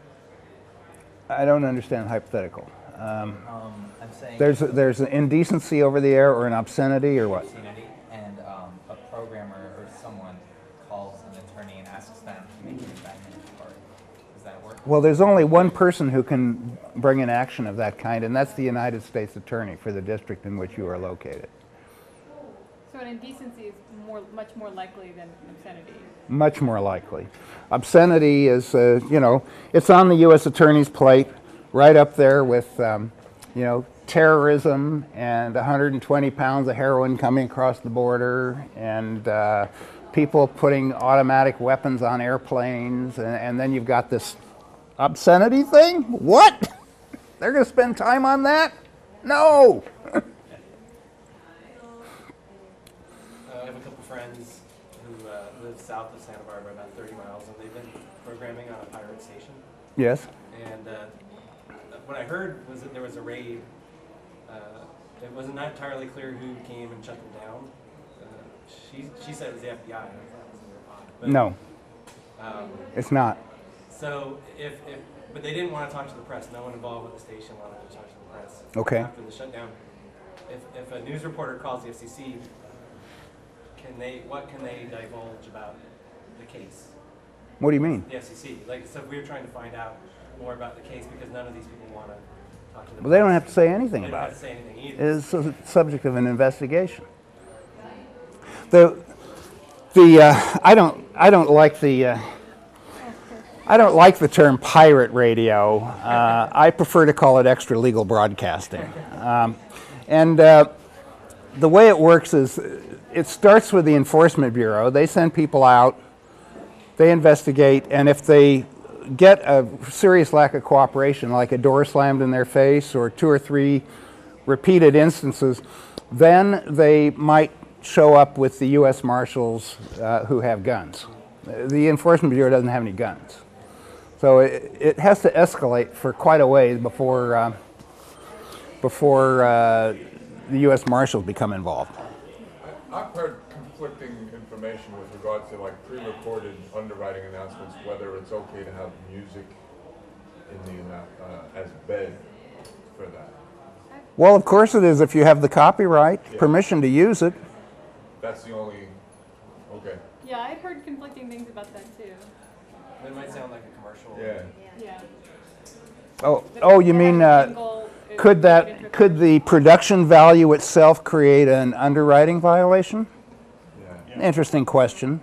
G: I don't understand hypothetical.
R: I'm saying
G: there's an indecency over the air or an obscenity or what?
R: Obscenity, and a programmer or someone calls an attorney and asks them to make an indictment. Does that work?
G: Well, there's only one person who can bring an action of that kind, and that's the United States Attorney for the district in which you are located.
B: So an indecency is much more likely than obscenity.
G: Much more likely. Obscenity is, you know, it's on the U.S. Attorney's plate, right up there with, you know, terrorism and 120 pounds of heroin coming across the border, and people putting automatic weapons on airplanes, and then you've got this obscenity thing? What? They're going to spend time on that? No!
S: I have a couple friends who live south of Santa Barbara, about 30 miles, and they've been programming on a pirate station.
G: Yes.
S: And what I heard was that there was a raid. It wasn't entirely clear who came and shut them down. She said it was the FBI. I thought it was odd, but,
G: No. It's not.
S: So but they didn't want to talk to the press. No one involved with the station wanted to talk to the press.
G: Okay.
S: After the shutdown, if a news reporter calls the FCC, what can they divulge about the case?
G: What do you mean?
S: The FCC. Like, so we're trying to find out more about the case because none of these people want to talk to the press.
G: Well, they don't have to say anything
S: They
G: about
S: don't have to say anything
G: it.
S: either.
G: It's the subject of an investigation. I don't like the term pirate radio. I prefer to call it extra legal broadcasting. The way it works is it starts with the Enforcement Bureau. They send people out, they investigate, and if they get a serious lack of cooperation, like a door slammed in their face or 2 or 3 repeated instances, then they might show up with the U.S. Marshals who have guns. The Enforcement Bureau doesn't have any guns. So it has to escalate for quite a ways before the U.S. Marshals become involved.
J: I've heard conflicting information with regards to like pre-recorded underwriting announcements, whether it's okay to have music in the as bed for that.
G: Well, of course it is if you have the copyright, permission to use it.
J: That's the only, okay.
B: Yeah, I've heard conflicting things about that too.
S: It might sound like a commercial.
B: Yeah.
G: Oh, you mean could the production value itself create an underwriting violation? Yeah. Interesting question.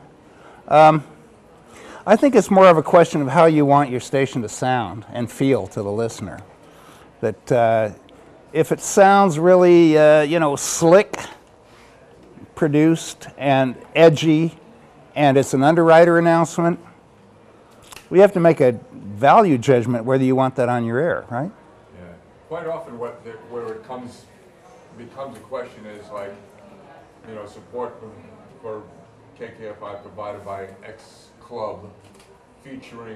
G: I think it's more of a question of how you want your station to sound and feel to the listener. That if it sounds really, slick, produced, and edgy, and it's an underwriter announcement, we have to make a value judgment whether you want that on your air, right?
J: Yeah. Quite often where it becomes a question is like, support for KKFI provided by X Club featuring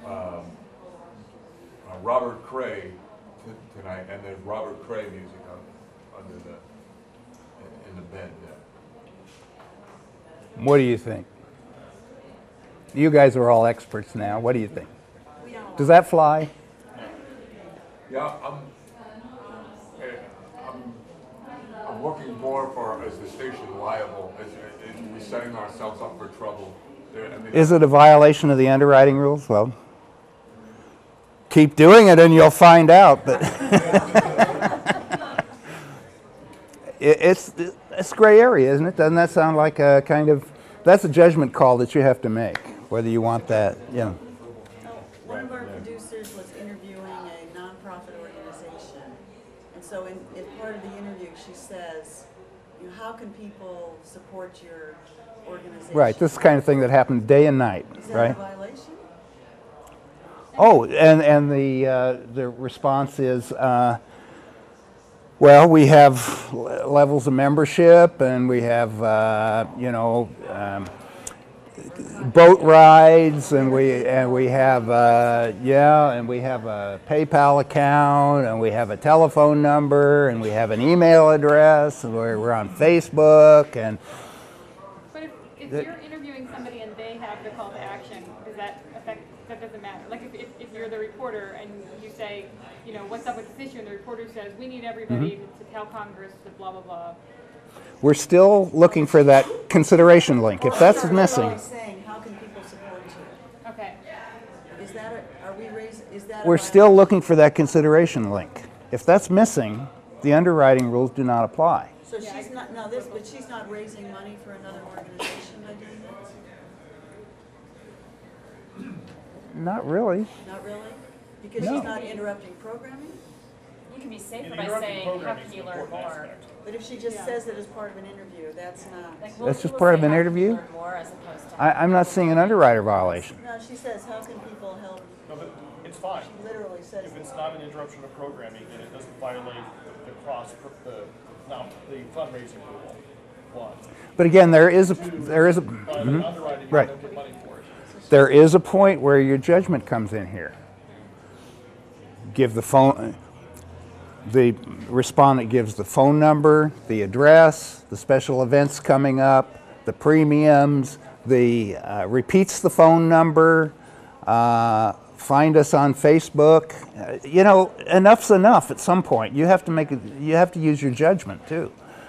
J: Robert Cray tonight, and there's Robert Cray music in the bed there.
G: What do you think? You guys are all experts now. What do you think? Does that fly?
J: Yeah, I'm looking more for, is the station liable? Is we setting ourselves up for trouble
G: Is it a violation of the underwriting rules? Well, keep doing it and you'll find out. But it's gray area, isn't it? Doesn't that sound like a kind of, that's a judgment call that you have to make, whether you want that, you know.
M: One of our producers was interviewing a nonprofit organization, and so in part of the interview, she says, you know, how can people support your organization?
G: Right, this is the kind of thing that happens day and night,
M: Is that
G: right?
M: a violation?
G: Oh, and the response is, well, we have levels of membership, and we have you know, boat rides, and we have and we have a PayPal account, and we have a telephone number, and we have an email address, and we're on Facebook, and.
B: But if you're interviewing somebody and they have the call to action, does that affect? That doesn't matter. Like if you're the reporter and you say, you know, what's up with this issue, and the reporter says, we need everybody to tell Congress that blah blah blah.
G: We're still looking for that consideration link. If that's missing,
M: Saying, how can people support you?
B: Okay.
M: Is that are we raising? Is that?
G: we're still looking for that consideration link. If that's missing, the underwriting rules do not apply.
M: So she's not but she's not raising money for another organization by doing that.
G: Not really.
M: Not really, because
G: No.
M: she's not interrupting programming.
E: You can be safer by saying, how can you learn more?
M: But if she just says it as part of an interview, that's not.
E: Like,
G: That's just part of an interview?
E: learn more as opposed to.
G: I'm not seeing an underwriter violation.
M: No, she says, how can people help?
T: No, but it's fine.
M: She literally says.
T: If it's not an interruption of programming, then it doesn't violate the fundraising rule. One.
G: But again, there is a
T: Underwriting,
G: right.
T: you don't get money for it.
G: There is a point where your judgment comes in here. Give the phone. The respondent gives the phone number, the address, the special events coming up, the premiums, repeats the phone number, find us on Facebook. You know, enough's enough at some point. You have to use your judgment too.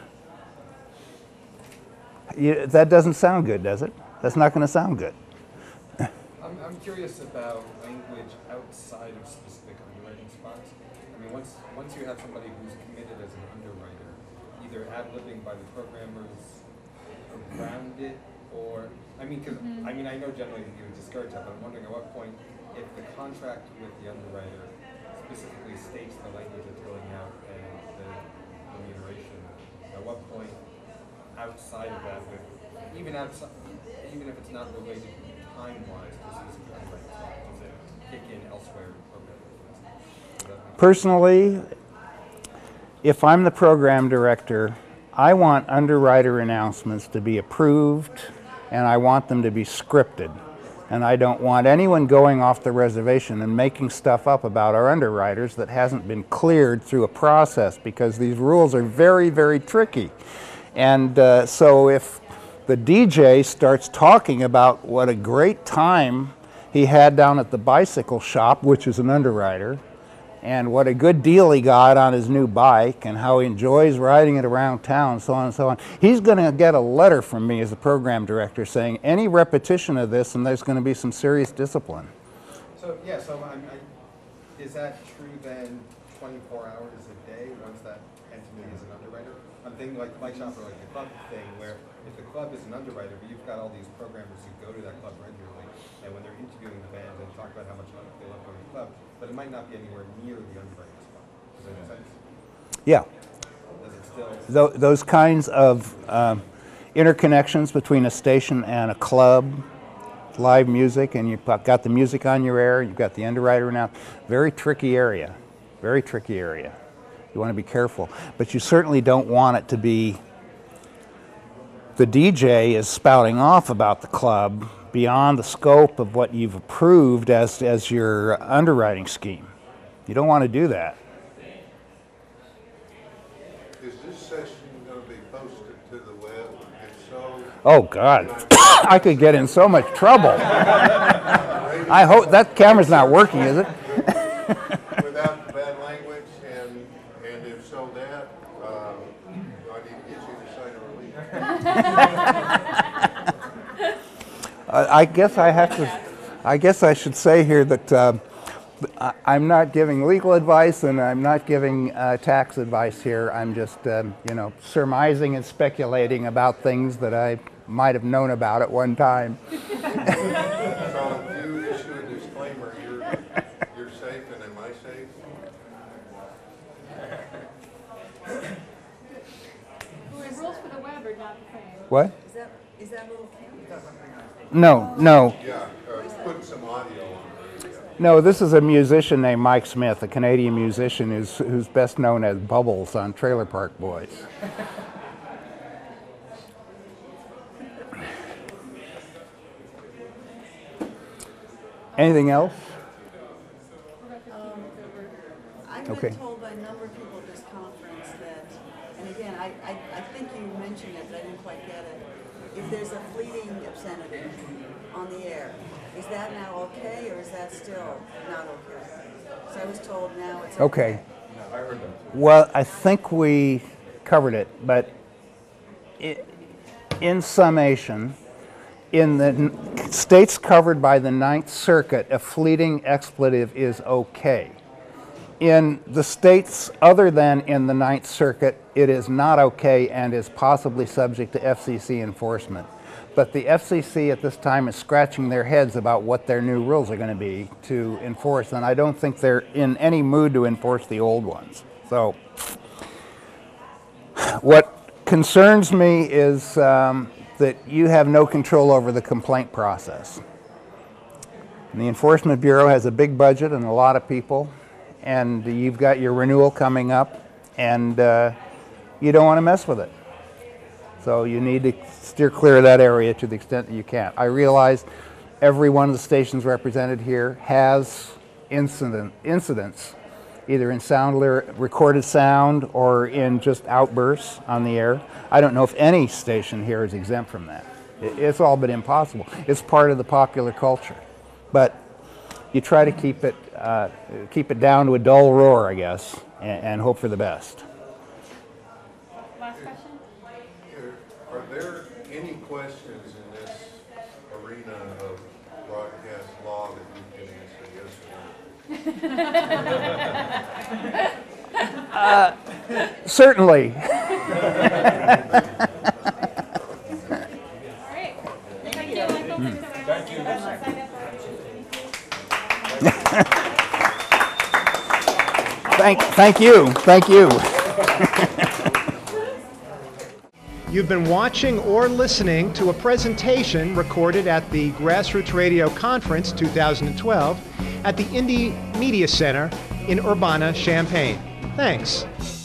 G: That doesn't sound good, does it? That's not going to sound good.
C: I'm curious about language outside of specific underwriting spots. I mean, once you have somebody who's committed as an underwriter, either ad-libbing by the programmers around it, or, I mean, because, I mean, I know generally that you would discourage that, but I'm wondering at what point, if the contract with the underwriter specifically states the language of filling out and the remuneration, at what point outside of that, even if it's not related time-wise to specific underwriting spot, does it kick in elsewhere in the program?
G: Personally, if I'm the program director, I want underwriter announcements to be approved, and I want them to be scripted. And I don't want anyone going off the reservation and making stuff up about our underwriters that hasn't been cleared through a process, because these rules are very, very tricky. And so if the DJ starts talking about what a great time he had down at the bicycle shop, which is an underwriter, and what a good deal he got on his new bike, and how he enjoys riding it around town, so on and so on, he's going to get a letter from me as a program director saying any repetition of this, and there's going to be some serious discipline.
C: So, yeah, is that true then 24 hours a day once that entity is an underwriter? I'm thinking like the bike shop or like the club thing, where if the club is an underwriter, but you've got all these programmers who go to that club regularly, and when they're interviewing the band, they talk about how much money they love going to the club, but it might not be anywhere near the underwriting spot. Does that make sense?
G: Yeah.
C: Does it still?
G: Those kinds of interconnections between a station and a club, live music, and you've got the music on your air, you've got the underwriter now. Very tricky area. Very tricky area. You want to be careful. But you certainly don't want it to be the DJ is spouting off about the club beyond the scope of what you've approved as your underwriting scheme. You don't want to do that.
Q: Is this session going to be posted to the web? If so,
G: oh God, I could get in so much trouble. I hope that camera's not working, is it?
Q: Without the bad language, and if so, that I need to get you to sign a release.
G: I guess I have to. I guess I should say here that I'm not giving legal advice and I'm not giving tax advice here. I'm just, you know, surmising and speculating about things that I might have known about at one time.
Q: So if you issue a disclaimer, you're safe, and am I safe?
B: The rules for the web are not the same.
G: What?
M: Is that little camera?
G: No, no.
Q: Yeah, put some audio on there.
G: No, this is a musician named Mike Smith, a Canadian musician who's best known as Bubbles on Trailer Park Boys. Anything else?
M: I've
G: Okay.
M: been told by a number of people at this conference that, and again, I think you mentioned it, but I didn't quite get it. If there's a fleeting obscenity on the air, is that now okay, or is that still not okay? So I was told now it's okay.
G: Okay. Well, I think we covered it, but in summation, in the states covered by the Ninth Circuit, a fleeting expletive is okay. In the states other than in the Ninth Circuit, it is not okay and is possibly subject to FCC enforcement. But the FCC at this time is scratching their heads about what their new rules are going to be to enforce, and I don't think they're in any mood to enforce the old ones. So what concerns me is that you have no control over the complaint process. And the Enforcement Bureau has a big budget and a lot of people, and you've got your renewal coming up, and you don't want to mess with it. So you need to steer clear of that area to the extent that you can. I realize every one of the stations represented here has incidents, either in recorded sound or in just outbursts on the air. I don't know if any station here is exempt from that. It's all but impossible. It's part of the popular culture. But you try to keep it down to a dull roar, I guess, and hope for the best.
B: Last question?
Q: Are there any questions in this arena of broadcast law that you can answer yes or no?
G: Certainly. Thank you. Thank you.
A: You've been watching or listening to a presentation recorded at the Grassroots Radio Conference 2012 at the Indie Media Center in Urbana, Champaign. Thanks.